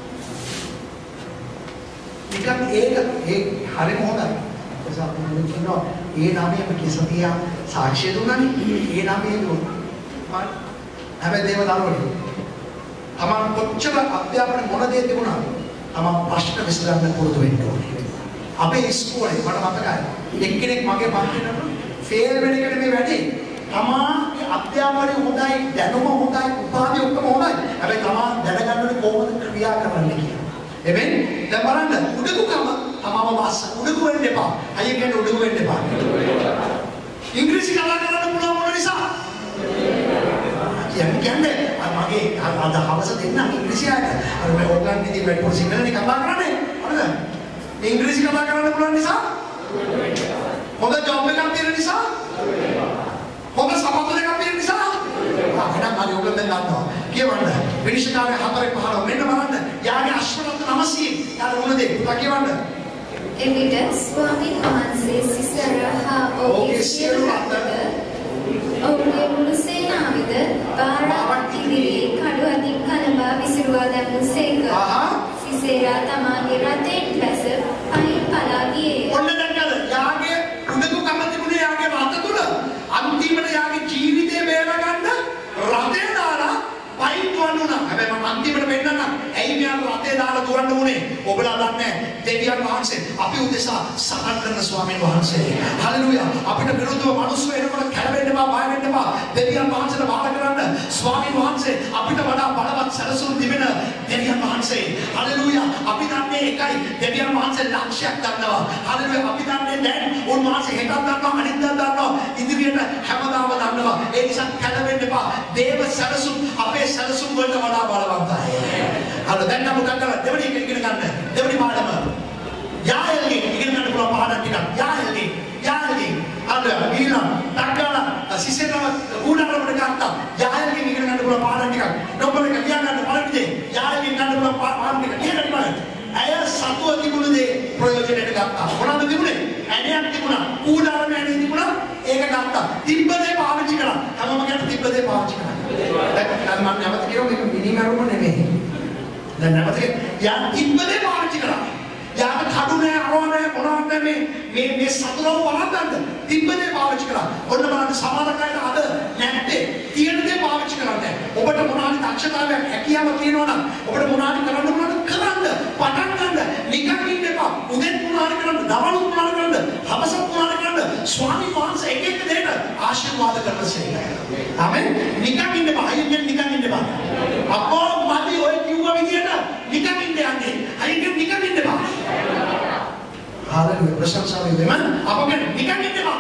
නිකන් ඒක හරිම හොඳයි. ඒසත් කියනවා ඒ නාමයේම කිසතියා සාක්ෂිය දුන්නානේ. ඒ නාමයේ දුන්නා. හැබැයි දේව දරුවනේ තමන් කොච්චර අධ්‍යාපන මොන දේ තිබුණා තමන් ප්‍රශ්න විසඳන්න පුරුදු වෙන්න ඕනේ. අපේ ඉස්කෝලේ මට මතකයි එක්කෙනෙක් මගේ පන්තිනට ෆේල් වෙන එකට මේ වැඩි. තමාගේ අධ්‍යාපනය හොඳයි, දැනුම හොඳයි, උපාධිය ඔක්කොම හොඳයි. හැබැයි තමා දැනගන්න ඕනේ කොහොමද ක්‍රියා කරන්න කියලා. එබැවින් දැන් බලන්න උඩුකම තමම වාස උඩුක වෙන්න එපා. අයිය කියන්නේ උඩුක වෙන්න එපා. ඉංග්‍රීසි කතා කරන්න පුළුවන් මොන නිසා? කියන්නේ මගේ අද හවස දෙන්න ඉංග්‍රීසි ආයත. අර මම ඕගන් ඉතින් වැඩි සිංහලනේ කතා කරන්නේ. හරිද? ඉංග්‍රීසි කතා කරන්න පුළුවන් නිසා? හොඳ ජොබ් එකක් තියෙන නිසා? හොඳ සපත්තු දෙකක් තියෙන නිසා? එහෙනම් හරි ඔයගොල්ලෝ දැන් ගන්නවා. කියවන්න. විනිශ්චයකාරය 4-5 මෙන්න බලන්න. යාගේ අශ්වරත් 900. යාර මොනද? පුතා කියවන්න. එවිට ස්වාමීන් වහන්සේ සිසරහා ඔහුගේ සියලු අතර ඔහුගේ මුළු සේනාවද බාරක් ඉදිරියේ කඩු අතින් කලබා විසිරුවා දැමුසේක. සිසේරා තමාගේ රථයෙන් බැස පහින් පලා ගියේ. ඔන්න දැක්කද? යාගේ උඩු කම තිබුණේ යාගේ රථ තුල. අන්තිමට යාගේ ජීවිතේ බේරගන්න රථේ දාලා පයින් දුවන්නුනා. හැබැයි මම අන්තිමට වෙන්නනම් ඇයි මෙයාට රථේ දාලා දුවන්න උනේ? ඔබලා දන්නේ දෙවියන් වහන්සේ අපි උදෙසා සහන් කරන ස්වාමීන් වහන්සේ. හalleluya. අපිට විරුද්ධව මිනිස්සු එනකොට කැළඹෙන්න එපා, බය වෙන්න එපා. දෙවියන් වහන්සේට බාර කරන්න ස්වාමීන් වහන්සේ අපිට වඩා බලවත් සැලසුම් තිබෙන දෙවියන් වහන්සේ. හalleluya. අපි දන්නේ එකයි දෙවියන් වහන්සේ ලක්ෂයක් දන්නවා. හalleluya. අපි දන්නේ දැන් උන්වහන්සේ හෙටක් දන්නවා, අනිද්දා දන්නවා, ඉදිරියට හැමදාම දන්නවා. ඒ නිසා කැළඹෙන්න එපා. දේව සැලසුම් අපේ සැලසුම් වලට වඩා බලවන්තයි. හලෝ දැන් නම් මොකක්ද කරන්නේ? දෙවෙනි එක ඉගෙන ගන්න. දෙවෙනි පාඩම. යායල්ගේ ඉගෙන ගන්න පුළුවන් පාඩම් ටිකක්. යායල්ගේ අද ඊළඟ ඩක්කලා සිසේනව උඩරමඩ ගත්තා. යායල්ගේ ඉගෙන ගන්න පුළුවන් පාඩම් ටිකක්. නෝබල් එක ලියා ගන්න බලන්න දේ. යායල්ගේ ගන්න පුළුවන් පාඩම් ටික ලියන්න බලන්න. අය සතුව තිබුණ දේ ප්‍රයෝජනෙට ගත්තා. මොනවද තිබුණේ? ඇණයක් තිබුණා. උඩරම ඇණේ තිබුණා. ඒක ගත්තා. තිබ්බ දේ පාවිච්චි කරා. හැමෝම කියන තිබ්බ දේ පාවිච්චි කරා. දැන් මම නැවත කියනවා මේක මිනිමරුම නෙමෙයි. දැන් නැවත යා තිබ්බ දේ පාවිච්චි කරා. යාට කඩු නෑ අරව නෑ මොනවද මේ සතුරව වළඳන්න තිබ්බ දේ පාවිච්චි කරා. ඔන්න බලන්න සමානකයට අද නැත්තේ තියෙන දේ පාවිච්චි කරන්නේ. ඔබට මොනවාරි දක්ෂතාවයක් හැකියාවක් තියෙනවා නම් ඔබට මොනවාරි කරන්න පටන් ගන්න නිකන් ඉන්න එපා. උදේත් මොනවාරි කරන්න, දවල්ත් මොනවාරි කරන්න, හවසත් මොනවාරි කරන්න. ස්වාමීන් වහන්සේ එක එක දෙයට ආශිර්වාද කරනසේ. ආමෙන්. නිකන් ඉන්න එපා. අයියෙන් නිකන් ඉන්න එපා. අපෝ මදි ඔය කිව්ව විදියට නිකන් ඉන්න යන්නේ. අයියෙන් නිකන් ඉන්න එපා. හalleluya. ප්‍රශංසා වේදමන් අපගෙන නිකන් ඉන්න එපා.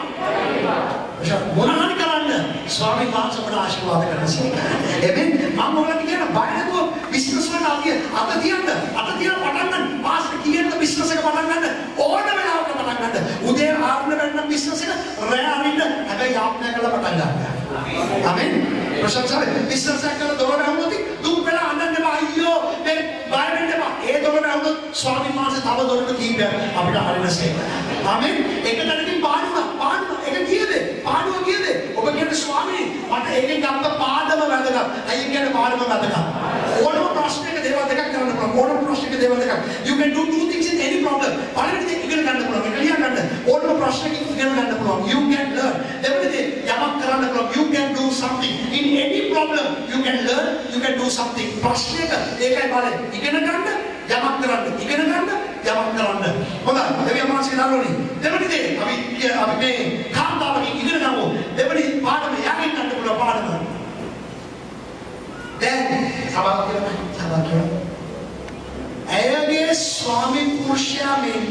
මොනවාරි කරන්න ස්වාමීන් වහන්සේ අපට ආශිර්වාද කරනසේ. එබැවින් මම ඔයාලට කියන බය නැතුව බිස්නස් වලට අත තියන්න පටන් ගන්න. පාස්ටර් කියන බිස්නස් එක පටන් ගන්න ඕන වෙලාවක පටන් ගන්න. උදේ ආරම්භ වෙන්න බිස්නස් එක රැ අරින්න හැබැයි යාත්‍රා කරලා පටන් ගන්න. ආමෙන්. ප්‍රශංසා වේ. බිස්නස් එක කරලා දොර වැහුනොත් දුක් වෙලා අඬන්න එපා. අයියෝ මේ බය වෙන්න එපා. ඒ දොර වැහුනොත් ස්වාමීන් වහන්සේ තව දොරට කීපයක් අපිට හරිනසේ. ආමෙන්. එක තැනකින් පාඩුවා එක කීයද? පාඩුව කීයද? ඔබ කියන්නේ ස්වාමී මට ඒකෙන් ගත්ත පාඩම වැදගත්. අයියෙන් කියන්නේ පාඩම වැදගත්. ඕනම ප්‍රශ්නයක දේවල් දෙකක් කරන්න පුළුවන්. ඕනම ප්‍රශ්නයක දේවල් දෙකක්. You can do two things in any problem. පළවෙනි දේ ඉගෙන ගන්න පුළුවන්. ඒක ලියා ගන්න. ඕනම ප්‍රශ්නයක් ඉගෙන ගන්න පුළුවන්. You can learn. දෙවෙනි දේ යමක් කරන්න පුළුවන්. You can do something. In any problem you can learn, you can do something. ප්‍රශ්නයක ඒකයි බලය. ඉගෙන ගන්න, යමක් කරන්න. ඉගෙන ගන්න, යමක් කරන්න. හොඳයි. දෙවියන් වහන්සේ දරුවනි. දෙවෙනි දේ අපි මේ කාන්තාවකින් ඉගෙන ගමු. දෙවෙනි පාඩම යකින් ගන්න පුළුවන් පාඩම. දැන් සබා කියලා. ඇයගේ ස්වාමි පුරුෂයා මෙන්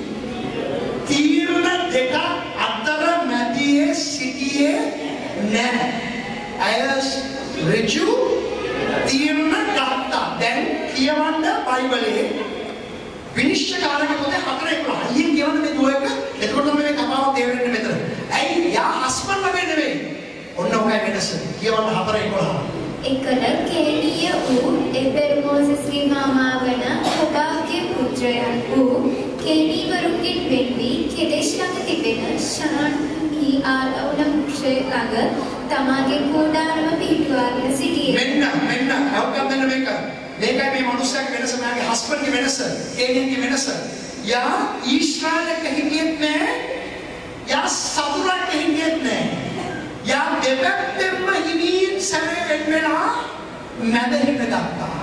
තීරණ දෙක අතර මැදියේ සිටියේ නැහැ. ඇය ඍජු තීරණ ගත්තා. දැන් කියවන්න බයිබලයේ විනිශ්චයකාරක පොතේ 4:11. අයියෙන් කියවන්න මේ දුව එක. එතකොට තමයි මේ කතාව තේරෙන්නේ මෙතන. ඇයි යා හස්බන්ඩ් වගේ නෙවෙයි. ඔන්න ඔකයි වෙනස. කියවන්න 4:11. එකල කේනිය වූ එබෙල් මෝසෙස්ගේ මාමා වන හොබාගේ පුත්‍රයන් වූ කේනීවරුන්ගෙන් වෙන් වී කෙදෙස් ළඟ තිබෙන ශාන්හි ආලවුන වෘක්ෂය ළඟ තමාගේ කූඩාරම පිහිටුවාගෙන සිටියේ. මෙන්න අවුකම් දෙන්න මේක. මේකයි මේ මනුස්සයාගේ වෙනස, මාගේ හස්බන්ඩ්ගේ වෙනස, කේනියන්ගේ වෙනස. යා ඊශ්‍රායලක හිටියෙත් නෑ. යා සතුරාක හිටියෙත් නෑ. යා දෙපැත්තෙන්ම හිමින් සැරෙන් වෙලා මැද හිට ගත්තා.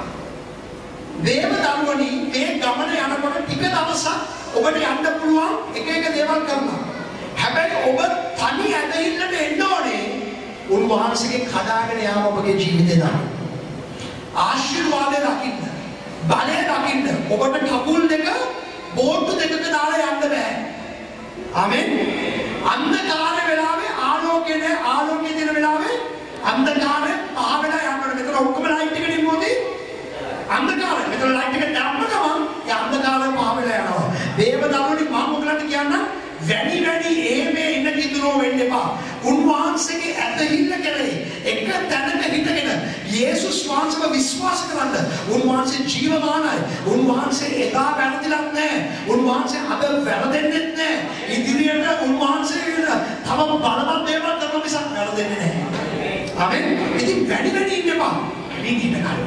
දේව දරුවනි මේ ගමන යනකොට ටික දවසක් ඔබට යන්න පුළුවන් එක දේවල් කරනවා. හැබැයි ඔබ තනි ඇදහිල්ලට එන්න ඕනේ උන්වහන්සේගේ කඩාගෙන යාම ඔබගේ ජීවිතේ දාන්න. ආශිර්වාදය දකින්න, බලය දකින්න ඔබට කකුල් දෙක බෝට්ටු දෙකක දාලා යන්න බෑ. ආමෙන්. අන්ධකාර වෙලාවේ ආලෝකය දෙන වෙලාවේ අන්ධකාරය පහ වෙලා යනවා. මෙතන ඔක්කොම ලයිට් එක නිමුවොදී අන්ධකාරය. මෙතන ලයිට් එක දැම්ම ගමන් ඒ අන්ධකාරය පහ වෙලා යනවා. දේව දරුවනි මම ඔයගලන්ට කියන්න වැඩි ඒමේ ඉන්න කිඳුරෝ වෙන්න එපා. උන්වහන්සේගේ ඇදහිල්ල කෙරෙහි එක තැනක හිටගෙන යේසුස් වහන්සේව විශ්වාස කරන්න. උන්වහන්සේ ජීවමානයි. උන්වහන්සේ එදා වැරදිලක් නැහැ. උන්වහන්සේ අද වැරදෙන්නෙත් නැහැ. ඉදිරියට උන්වහන්සේ තව බලවත් දේවල් කරන මිසක් වැරදෙන්නේ නැහැ. ආමෙන්. ඉතින් වැඩි ඉන්න එපා. වැඩි ඉන්න ගන්න.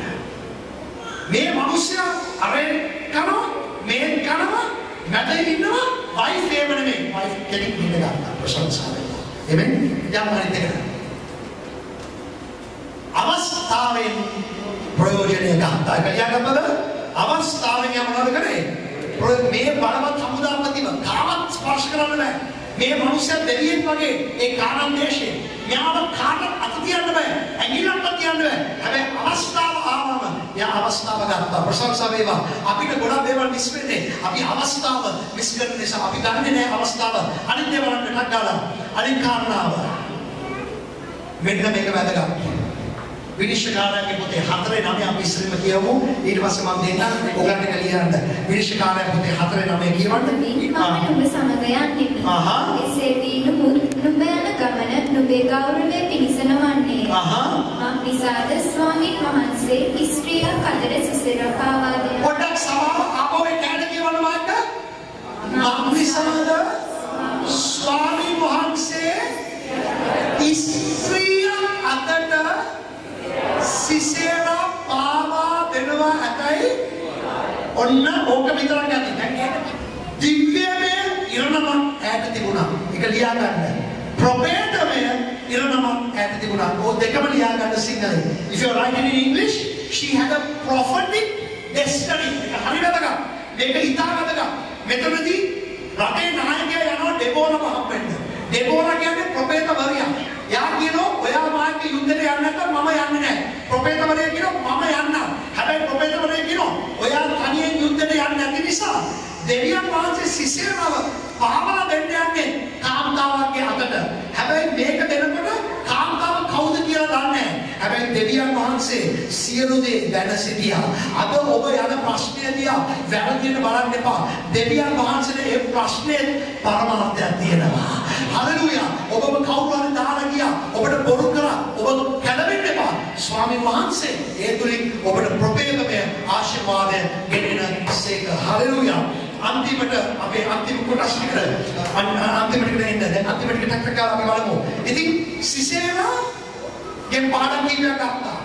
මේ මිනිස්සයා අරේ කනවා මේ කනවා මැද ඉන්නවා වයිෆ් ඒව නෙමෙයි. වයිෆ් කෙනෙක් ඉන්න ගන්න ප්‍රශංසාවෙන්. එමෙන් යම් හරියට කරා. අවස්ථාවෙන් ප්‍රයෝජනය ගත්තා. කලියාගත්තද? අවස්ථාවෙන් යමනවද කරේ? මේ බලවත් හමුදාපතිව කාවත් ස්පර්ශ කරන්න බෑ. මේ මනුස්සයා දෙවියෙක් වගේ ඒ කානන් දේශේ යාව කාට අත තියන්න බෑ. ඇඟිල්ලක් තියන්න බෑ. හැබැයි අවස්ථාව ආවම යා අවස්ථාව ගත්තා. ප්‍රශංසා වේවා. අපිට ගොඩක් දේවල් මිස් වෙන්නේ. අපි අවස්ථාව මිස් කරන නිසා අපි ගන්නෙ නෑ අවස්ථාව. අනිත් දේවල් වලට ගාලා අනිත් කාරණාව. මෙන්න මේක වැදගත්. විනිශ්චයකාරයාගේ පොතේ 4:9 අපි ඉස්සෙල්ම කියවමු. ඊට පස්සේ මම දෙන්නම් ඔයගලට ලියන්න. විනිශ්චයකාරයා පොතේ 4:9 කියවන්න. මම නුඹ සමග යන්නේ. එසේ වී නුඹ යන ගමන නුඹේ ගෞරවය පිණිස නොවන්නේ. මම නිසාද ස්වාමීන් වහන්සේ ස්ත්‍රියක් අතර සිසිර පාවා දෙනවා. පොඩ්ඩක් සමාව ආපහු එකට කියවන්න මාත්. මම නිසාද ස්වාමීන් වහන්සේ ස්ත්‍රියක් අතර සිසේර පාවා දෙනවා ඇතයි. ඔන්න ඕක විතරක් ගන්න. දැන් දිව්‍යමය ඉරණමක් ඈත තිබුණා. ඒක ලියා ගන්න. ප්‍රොපේටමය ඉරණමක් ඈත තිබුණා. ඕක දෙකම ලියා ගන්න සිංහලෙන්. If you are writing in English, she had a prophetic destiny. හරි වැදගත්. මේක හිතා වැදගත්. මෙතනදී රටේ නායකයා යනවා ඩෙබෝරාව හම්බෙන්න. ඩෙබෝරා කියන්නේ ප්‍රොපේතවරියක්. යා කියනවා ඔයා මාගේ යුද්ධයට යන්න නැත්නම් මම යන්නේ නැහැ. ප්‍රොපේතවරයා කියනවා මම යන්නම්. හැබැයි ප්‍රොපේතවරයා කියනවා ඔයා තනියෙන් යුද්ධයට යන්නේ නැති නිසා දෙවියන් වහන්සේ සිසේරව පාවලා දෙන්න යන්නේ කාන්තාවගේ අතට. හැබැයි මේක දෙනකොට කාන්තාව කවුද කියලා දන්නේ නැහැ. හැබැයි දෙවියන් වහන්සේ සියලු දේ දැන සිටියා. අද ඔබ යන ප්‍රශ්නය දිහා වැරදියට බලන්න එපා. දෙවියන් වහන්සේට ඒ ප්‍රශ්නේ පරමාර්ථයක් තියෙනවා. හලෙලූයා. ඔබව කවුරු හරි දාලා ගියා. ඔබට බොරු කරා. ඔබ කැළවෙන්න එපා. ස්වාමීන් වහන්සේ ඒ තුලින් ඔබට ප්‍රොපේතමය ආශිර්වාදය ගෙනෙන සේක. හලෙලූයා. අන්තිමට අපේ අන්තිම කොටස් ටික අන්තිමට ගෙනින්න. දැන් අන්තිමට ටක් ටක් අපි බලමු. ඉතින් සිසේරා ගෙන් පාඩම් කීපයක් ගත්තා.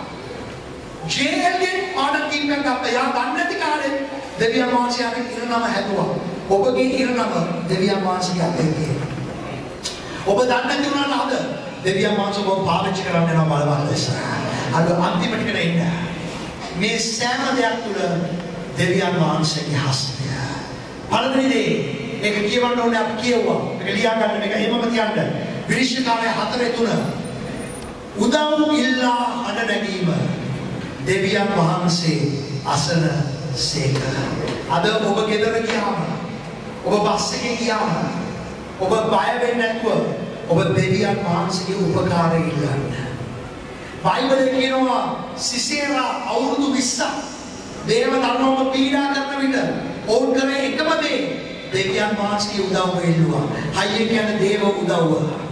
ජේල්ගෙන් පාඩම් කීපයක් ගත්තා. යා දන්නේ නැති කාලේ දෙවියන් වහන්සේ යන ඉරණම හැදුවා. ඔබගේ ඉරණම දෙවියන් වහන්සේගේ අතේ තියෙනවා. ඔබ දන්නේ නැති වුණාට අද දෙවියන් වහන්සේ ඔබ පාවිච්චි කරන්න යනවා බලවත් ලෙස. අද අන්තිමට කියන ඉන්න. මේ සෑම දෙයක් තුළ දෙවියන් වහන්සේගේ හස්තය. පළවෙනි දේ මේක කියවන්න ඕනේ අපි කියවුවා. මේක ලියා ගන්න මේක එහෙමම තියන්න. විනිශ්චයකාරය 4:3 උදව් ඉල්ලා අඬ නැගීම දෙවියන් වහන්සේ අසන සේක. අද ඔබ ගෙදර ගියාම ඔබ බස් එකේ ගියාම ඔබ බය වෙන්නේ නැතුව ඔබ දෙවියන් වහන්සේගේ උපකාරය ඉල්ලන්න. බයිබලයේ කියනවා සිසේරා අවුරුදු 20ක් දේව දරුවන්ව පීඩා කරන විට ඔවුන් කරේ එකම දේ දෙවියන් වහන්සේගේ උදව්ව ඉල්ලුවා. හයිය කියන්නේ දේව උදව්ව.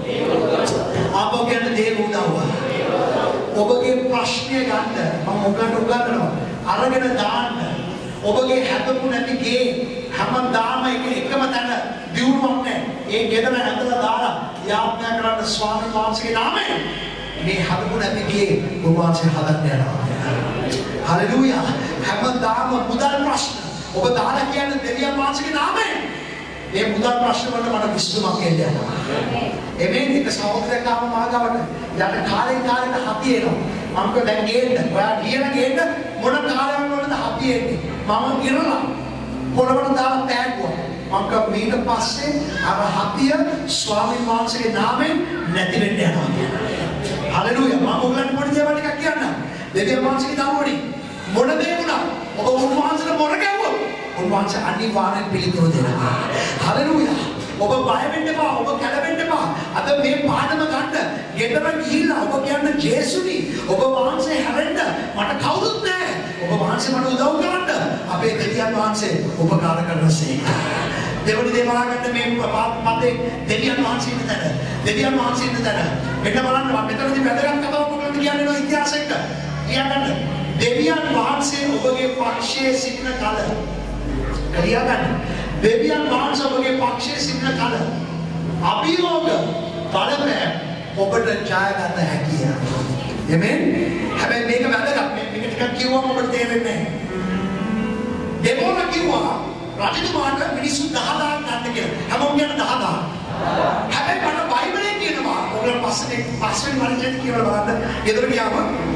ආපෝ කියන්නේ දේව උදව්ව. ඔබගේ ප්‍රශ්නය ගන්න මම ඔබට උගන්වනවා. අරගෙන දාන්න. ඔබගේ හැදපු නැති ගේ හැමදාම එකම තැන දියුණුවක් නැහැ. ඒ ගෙදර ඇඳලා දාලා යාඥා කරන්න ස්වාමීන් වහන්සේගේ නාමයෙන් මේ හදපු නැති ගේ උන්වහන්සේ හදන්න යනවා. හලෙලූයා. හැමදාම මුදල් ප්‍රශ්න ඔබ දාලා කියන්නේ දෙවියන් වහන්සේගේ නාමයෙන්. මේ මුදල් ප්‍රශ්න වලට මට විසඳුමක් එන්න යනවා. එමෙන්න එක සහෝදරයෙක් ආව මාගාවට යට කාලෙන් කාලෙට හති එනවා. මම කිව්වා දැන් ගේන්න. ඔයා කියලා ගේන්න මොන කාලයක් වලද හති එන්නේ? මම ඉරලා පොළවට දාලා තෑග්ගුවා. මම කිව්වා ඊට පස්සේ අර හතිය ස්වාමීන් වහන්සේගේ නාමයෙන් නැති වෙන්න යනවා කියලා. හලෙලූයා. මම ඔයගලන්ට පොඩි දේවල් ටිකක් කියන්නම්. දෙවියන් වහන්සේගේ නාමවලි මොන දේ වුණා ඔබ උන්වහන්සේට මොන ගැව්වොත් උන්වහන්සේ අනිවාර්යෙන් පිළිතුරු දෙනවා. හලෙලූයා. ඔබ බය වෙන්න එපා. ඔබ කැළඹෙන්න එපා. අද මේ පාඩම ගන්න ගෙදර ගිහිල්ලා ඔබ කියන්න ජේසුනි ඔබ වහන්සේ හැරෙන්න මට කවුරුත් නැහැ. ඔබ වහන්සේ මට උදව් කරන්න. අපේ දෙවියන් වහන්සේ උපකාර කරනසේක. දෙවනි දේ බලාගන්න මේ පදේ දෙවියන් වහන්සේ ඉන්න තැන. දෙවියන් වහන්සේ ඉන්න තැන. මෙන්න බලන්න මෙතනදී වැදගත් කතාවක් ඔයගොල්ලෝ කියන්නේ නෝ ඉතිහාසෙක. කියන්න දෙවියන් වහන්සේ ඔබගේ පක්ෂයේ සිටින කල කලියාගන්න. දෙවියන් වහන්සේ ඔබගේ පක්ෂයේ සිටින කල අභියෝග බලපෑ ඔබට ජය ගන්න හැකියි. එමෙන් හැබැයි මේක වැදගත්. මේක ටිකක් කිව්වම ඔබට තේරෙන්නේ නැහැ. දෙමෝන කිව්වා රජතුමාට මිනිස්සු 10000ක් ගන්න කියලා. හැමෝම කියන 10000. හැබැයි මට බයිබලයේ කියනවා ඔයගොල්ලෝ පස්වෙනි වරේදී කියලා බලන්න. ගෙදර ගියාම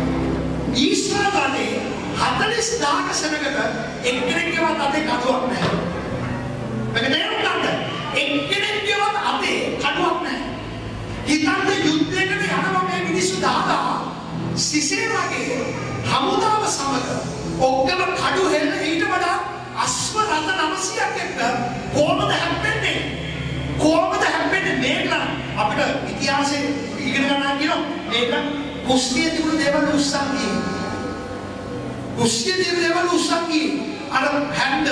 ඊශ්‍රායලේ 40000ක සෙනගට එක්කෙනෙක්ගේවත් අතේ කඩුවක් නැහැ. මේක තේරුම් ගන්න. එක්කෙනෙක්ගේවත් අතේ කඩුවක් නැහැ. හිතන්න යුද්ධයකට යනවා මේ මිනිස්සු 10000 සිසේරාගේ හමුදාව සමග ඔක්කොම කඩු හෙල්ල ඊට වඩා අශ්ව රථ 900ක් එක්ක කොහොමද හැප්පෙන්නේ? කොහොමද හැප්පෙන්නේ? මේක අපිට ඉතිහාසයේ ඉගෙන ගන්න කියනවා. මේක කුස්තිය තිබුණු දේවල් උස්සන් ගියේ. කුස්තිය තිබුණු දේවල් උස්සන් ගියේ. අර හැන්ද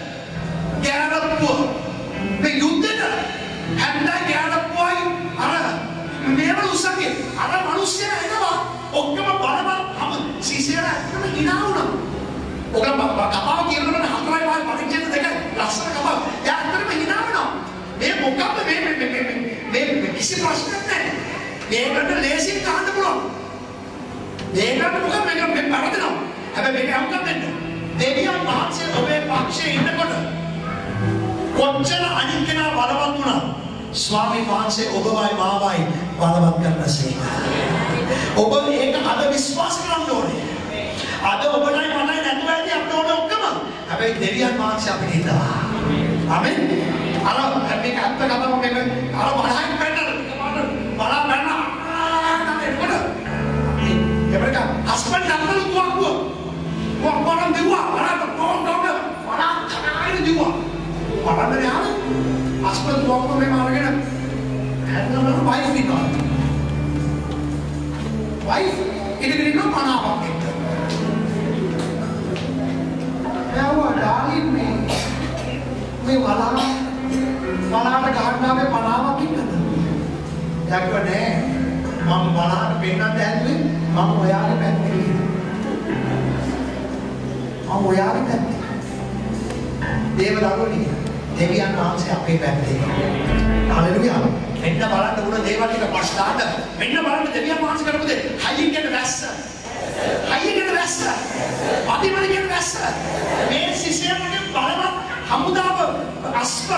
ගෑරප්පුව මේ යුද්ධෙට හැන්ද ගෑරප්පුවයි අර මේවල් උස්සන් ගියේ. අර මිනිස්සයා එනවා ඔක්කොම බලවත් හම සිසේරා ඇත්තම hina වුණා. ඔකම කතාව කියනකොට හතරයි වගේ පරිච්ඡේද දෙකයි ලස්සන කතාව. එයා ඇත්තටම hina වෙනවා. මේ මොකක්ද මේ කිසි ප්‍රශ්නයක් නැහැ. මේකට ලේසියෙන් ගන්න පුළුවන්. මේකට මොකද මේක පරදිනවා. හැබැයි මේක අමුකම් දෙන්න. දෙවියන් වහන්සේ ඔබේ පක්ෂයේ ඉන්නකොට කොච්චර අනිත් කෙනා බලවත් වුණා. ස්වාමීන් වහන්සේ ඔබවයි මාවයි බලවත් කරනසේක. ඔබ මේක අද විශ්වාස කරන්න ඕනේ. අද ඔබලයි මටයි නැතුව ඇති අපිට ඕනේ ඔක්කොම. හැබැයි දෙවියන් වහන්සේ අපිට ඉන්නවා. ආමෙන්. අර මේක අත්ත කතාව මේක අර බලහින් පැන්නන බලා බැලන එකට හස්බන්ඩ් අම්මල දුවක්ව වරන් දිව්වා වරන් කොහොමද වරන් තමයි දිව්වා වරන් යාම හස්බන්ඩ් දුවක්ව මේ මාර්ගෙන හැදෙනවා වයිෆ් ඉන්නවා වයිෆ් ඉතින් ඉන්නවා පනාවක් එක්ක යාවා ඩාලින් මේ වලාට ගහන්නාවේ පනාවක් ඉන්නද යක්කනේ මම වලාට පෙන්නන්න ඇද්දුවේ මම ඔයාගේ පැත්තේ මම ඔයාගේ පැත්තේ දේව දරුවනි දෙවියන් වහන්සේ අපේ පැත්තේ හලෙලූයා මෙන්න බලන්න උන දේවල් ටික පස්තාට මෙන්න බලන්න දෙවියන් වහන්සේ කරපු දේ හයියෙන් කියන වැස්ස අතිමල කියන වැස්ස මේ සිසේමගේ බලවත් හමුදාව අස්ව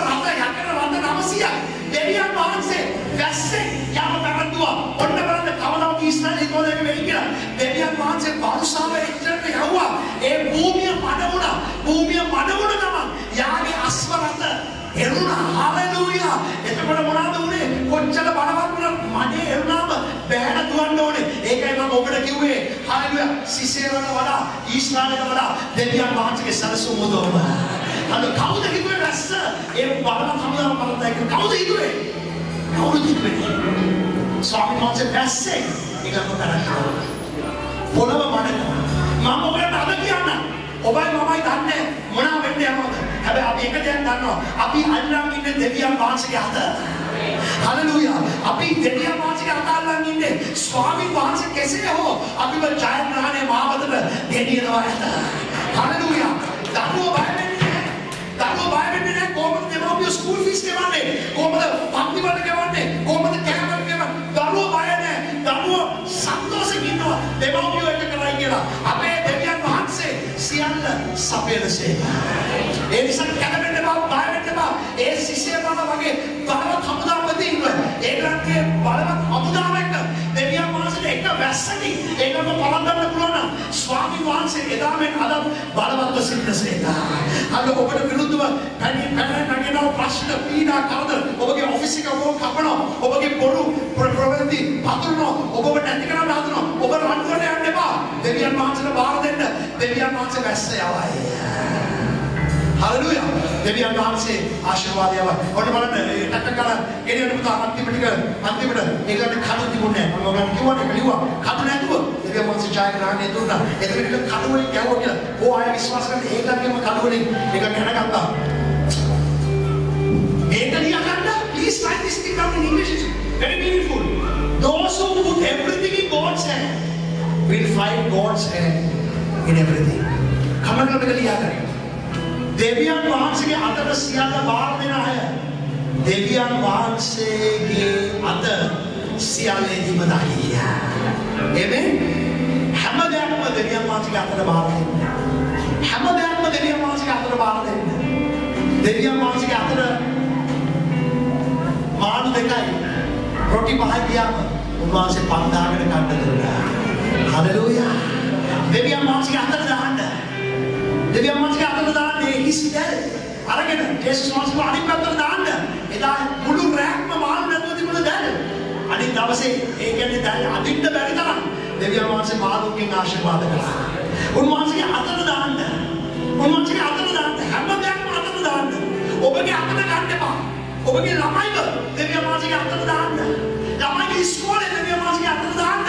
ඊශ්‍රායල් හිතෝලේ වෙයි කියලා. දෙවියන් වහන්සේ වරුසාව එච්චරට යවුවා. ඒ භූමිය මඩ වුණා. භූමිය මඩ වුණ ගමන් යාගේ අස්වරත එරුණා. හalleluya. එතකොට මොනවද උනේ? කොච්චර බලවත් වුණත් මඩේ එරුණාම බෑන දුවන්න ඕනේ. ඒකයි මම ඔබට කිව්වේ. හalleluya. සිසේරට වඩා ඊශ්‍රායලට වඩා දෙවියන් වහන්සේගේ සැලසුම උදව්ව. අද කවුද හිතුවේ දැස්ස? ඒ බලවත් හමුදාව බලතයි කියලා. කවුද හිතුවේ? කවුද හිතුවේ? ස්වාමීන් වහන්සේ දැස්සේ ඒකම කරා. පොළව මඩ. මම ඔබට අද කියන්න. ඔබයි මමයි දන්නේ මොනවා වෙන්න යනවද? හැබැයි අපි එක දෙයක් දන්නවා. අපි අල්ලන් ඉන්නේ දෙවියන් වහන්සේගේ අත. හalleluya. අපි දෙවියන් වහන්සේගේ අත අල්ලන් ඉන්නේ. ස්වාමීන් වහන්සේ කෙසේ හෝ අපිව ජයග්‍රහණය මාවතට ගෙනියනවා ඇත. හalleluya. දරුවෝ බය වෙන්නේ නැහැ. දරුවෝ බය වෙන්නේ නැහැ. කොහොමද දෙමව්පියෝ ස්කූල් ෆීස් ගෙවන්නේ? කොහොමද පන්ති වල ගෙවන්නේ? කොහොමද කෑමක් ගෙවන්නේ? දරුවෝ බය නැහැ. දරුවෝ සතුටෙන් ඉන්නවා. දෙමව්පියෝ එක කරයි කියලා. අපේ දෙවියන් වහන්සේ සියල්ල සපයනසේ. ඒ නිසා කැදෙන්න බා බය වෙන්න බා. ඒ සිසියවම වගේ බලවත් හමුදාවක ඉන්නවා. ඒකන්ගේ බලවත් හමුදාවක දෙවියන් වහන්සේට එක වැස්සකින් ඒකම පලඳන්න පුළුවන් නම් ස්වාමීන් වහන්සේ එදා මෙන් අද බලවත්ව සිටිනසේක. අද ඔබට විරුද්ධව පැනනගෙන ප්‍රශ්න පීඩා කරදර ඔබගේ ඔෆිස් එක ඔබ කපනවා. ඔබගේ බොරු ප්‍රවෘත්ති පතුරනවා. ඔබව නැති කරන්න හදනවා. ඔබ රණ්ඩුවට යන්න එපා. දෙවියන් වහන්සේට බාර දෙන්න. දෙවියන් වහන්සේ වැස්ස යවයි. හalleluya. දෙවියන් වහන්සේ ආශිර්වාදය යවයි. ඔන්න බලන්න ටක් කරලා ගෙනියන්න පුතා අන්තිමට ඒකට කඩු තිබුණේ නැහැ. මම ඔයගොල්ලන් කිව්වනේ කිව්වා. කඩු නැතුව දෙවියන් වහන්සේ ජයග්‍රහණය දුන්නා. එතකොට කඩු වලින් ගැවුවා කියලා. ඕ අය විශ්වාස කරන ඒකක්ගෙම කඩු වලින් ඒක කනගත්තා. මේක ලියගන්න please write this thing down in English. It's very meaningful. Those who put everything in God's hand will find God's hand in everything. කමකට මේක ලියගන්න. දෙවියන් වහන්සේගේ අතට සියල්ල බාර දෙන අය දෙවියන් වහන්සේගේ අත සියල්ලේදීම දකිය. එමෙන් හැම දෙයක්ම දෙවියන් වහන්සේගේ අතට බාර දෙන්න. හැම දෙයක්ම දෙවියන් වහන්සේගේ අතට බාර දෙන්න. දෙවියන් වහන්සේගේ අතට මාළු දෙකයි රොටි පහයි ගියාම උන්වහන්සේ 5000කට කඩ දුන්නා. හalleluya. දෙවියන් වහන්සේගේ අතට දාන්න. දෙවියන් වහන්සේගේ අතට දාන්න හිස්දැල් අරගෙන ජේසුස් වහන්සේ අනිත් පැත්තට දාන්න. එදා මුළු රැක්ම මාළු නැතුව තිබුණ දැල්. අනිත් දවසේ ඒ කියන්නේ දැල් අදින්න බැරි තරම් දෙවියන් වහන්සේ මාළුන්ගෙන් ආශිර්වාද කළා. උන්වහන්සේගේ අතට දාන්න. උන්වහන්සේගේ අතට දාන්න. හැම දෙයක්ම අතට දාන්න. ඔබගේ අතට ගන්න එපා. ඔබගේ ළමයිව දෙවියන් වහන්සේගේ අතට දාන්න. ළමයිගේ ඉස්කෝලේ දෙවියන් වහන්සේගේ අතට දාන්න.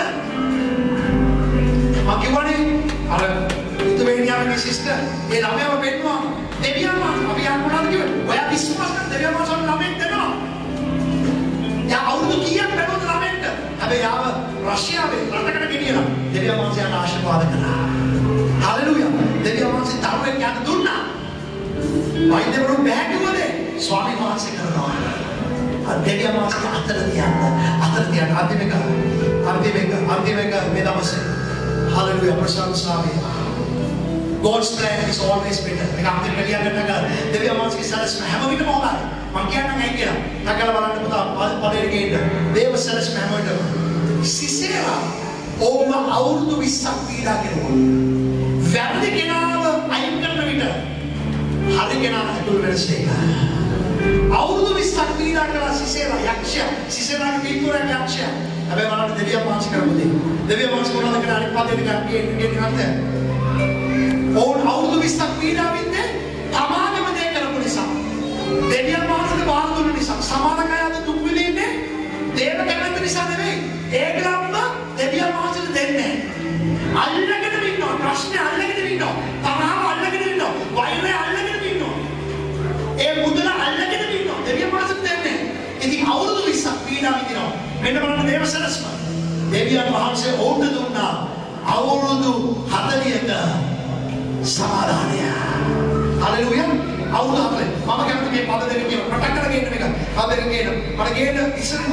මම කියවනේ අර ඉතුමේනියාගේ සිස්ටර් ඒ ළමයාව පෙන්නවා දෙවියන් වහන්සේ අපි යන්නවද කිව්වේ ඔයා විශ්වාස කරන දෙවියන් වහන්සේ ළමෙක් දෙනවා. යා අවුරුදු කීයක් බැලුවද ළමෙක්ට? හැබැයි යාව රෂ්‍යාවේ රටකට ගෙනියලා දෙවියන් වහන්සේට ආශිර්වාද කළා. හalleluya. දෙවියන් වහන්සේ තරවෙක් යන්න දුන්නා. වෛද්‍යවරුන් බෑ කිව්වනේ ස්වාමීන් වහන්සේ කරනවා. දෙවියන් වහන්සේ අතට තියන්න අන්තිම එක මේ දවසේ hallelujah ප්‍රශංසාවේ. God's plan is always better. මේක අපිට පිළිගන්න දෙවියන් වහන්සේගේ සැලැස්ම හැම විටම හොඳයි. මම කියන්නම් ඇයි කියලා. නැගලා බලන්න පුතා පදේට ගේන්න. දේව සැලැස්ම හැම විටම. සිසේරා ඕම අවුරුදු 20ක් පීඩා කෙරුවා. වැරදි කෙනාව අයින් කරන විට හරි කෙනා ඇතුල් වෙනසේ. අවුරුදු 20ක් පීඩා කළා සිසේරා යක්ෂයා. සිසේරාගේ පිටුරක් යක්ෂයා. හැබැයි බලන්න දෙවියන් වහන්සේ කරපු දේ. දෙවියන් වහන්සේ මොනවද කරන්නේ? අනිත් පදේට ගන්නේ ඕන් අවුරුදු 20ක් පීඩා වින්දේ තමාගේම දේ කරපු නිසා. දෙවියන් වහන්සේට බාර දුන්න නිසා. සමාන කයද දුක් විඳින්නේ දේව කැමැත්ත නිසා නෙවෙයි. ඒගොල්ලන්ම දෙවියන් වහන්සේට දෙන්නේ. අල්ලගෙන ඉන්නවා. ප්‍රශ්නේ අල්ලගෙන ඉන්නවා. තරහව අල්ලගෙන ඉන්නවා. වෛරය අල්ලගෙන ඉන්නවා. ඒ මුදල අල්ලගෙන ඉන්නවා. දෙවියන් වහන්සේට දෙන්නේ. ඉතින් අවුරුදු 20ක් පීඩා විඳිනවා. මෙන්න බලන්න දේව සැලැස්ම. දෙවියන් වහන්සේ ඕන්න දුන්නා. අවුරුදු 40ක සමාදානය. හalleluya. අවුරුදු 40. මම කැමති මේ පද දෙක කියන මතක් කරගෙන ඉන්න එක. පද දෙක කියන මට ගේන ඉස්සරම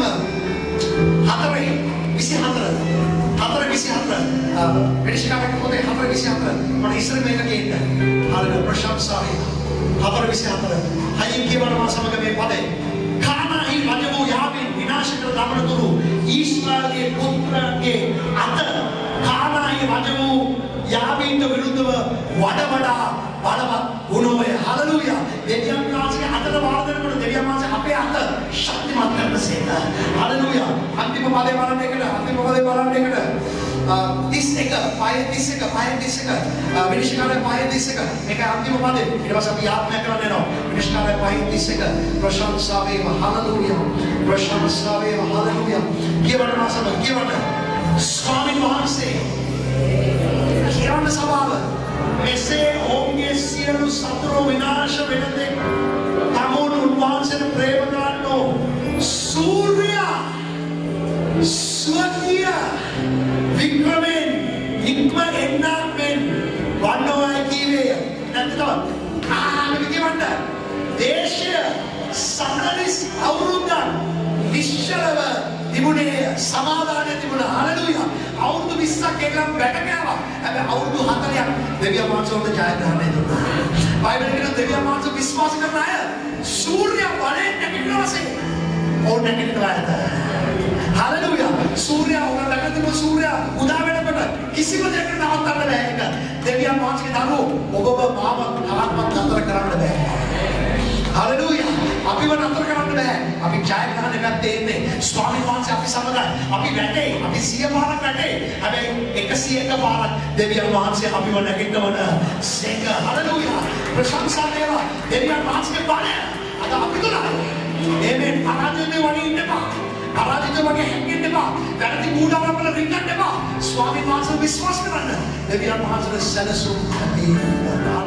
4:24 වෙනිස්කාරක පොතේ 4:24 මට ඉස්සර මේක ගේන්න. හalleluya ප්‍රශංසාවේ 4:24 හයින් කියවනවා සමග මේ පදේ. කානාහි රජ වූ යාබින් විනාශ විනාශ කර දමන තුරු ඊශ්‍රායලයේ පුත්‍රයන්ගේ අත කානායි රජ වූ යාබීන්ට විරුද්ධව වඩා බලවත් වුණෝය. හලෙලූයා. දෙවියන් වහන්සේගේ අතට වාර දෙනකොට දෙවියන් වහන්සේ අපේ අත ශක්තිමත් කරනසේක. හලෙලූයා. අන්තිම පදේ බලන්න එකට 31 විනිශ්චයකාරය 5:31 මේක අන්තිම පදේ. ඊට පස්සේ අපි ආත්මය කරන්න යනවා. විනිශ්චයකාරය 5:31 ප්‍රශංසා වේවා. හලෙලූයා. ප්‍රශංසා වේවා. හලෙලූයා. කියවන්න මාසම කියවන්න. ස්වාමීන් වහන්සේ කියවන්න සභාව මෙසේ ඔවුන්ගේ සියලු සතුරු විනාශ වෙන තෙක් තමුන් උන්වහන්සේට ප්‍රේම කරන්නෝ සූර්යා ස්වකීය වික්‍රමෙන් නික්ම එන්නක් මෙන් වන්නෝයි කීවේ නැත්නම් කියවන්න දේශය සමනලිස් අවුරුද්දක් නිශ්චලව තිබුණේ සමාදානය තිබුණා. හලෙලූයා. අවුරුදු 20ක් එකම බැටකෑවා. හැබැයි අවුරුදු 40ක් දෙවියන් වහන්සේට ජයග්‍රහණය දුන්නා. බයිබලෙ කියන දෙවියන් වහන්සේ විශ්වාස කරන අය සූර්ය බලයෙන් නැගිටිනවාසේ. ඕන නැගිටිනවාද? හලෙලූයා. සූර්ය උගල නැගිටින සූර්ය උදා වෙනකොට කිසිම දෙයක් නවත්තන්න බෑ ඒක. දෙවියන් වහන්සේගේ දරුවෝ ඔබව මාව තාත්මත් නතර කරන්න බෑ. හලෙලූයා. අපිව නතර කරන්න බෑ. අපි ජයග්‍රහණය පැත්තේ ඉන්නේ. ස්වාමීන් වහන්සේ අපි සමගයි. අපි වැටේ. අපි 100 පාරක් වැටේ. හැබැයි 101 පාරක් දෙවියන් වහන්සේ අපිව නැගිටවන සේක. හලෙලූයා. ප්‍රශංසා වේවා. දෙවියන් වහන්සේගේ බණ අද අපි තුලයි. එමෙන් පරාජිතේ වගේ ඉන්න එපා. පරාජිතේ වගේ හැංගෙන්න එපා. වැරදි කූඩාරම් වල රිංගන්න එපා. ස්වාමීන් වහන්සේ විශ්වාස කරන්න. දෙවියන් වහන්සේගේ සැලසුම් ඇති.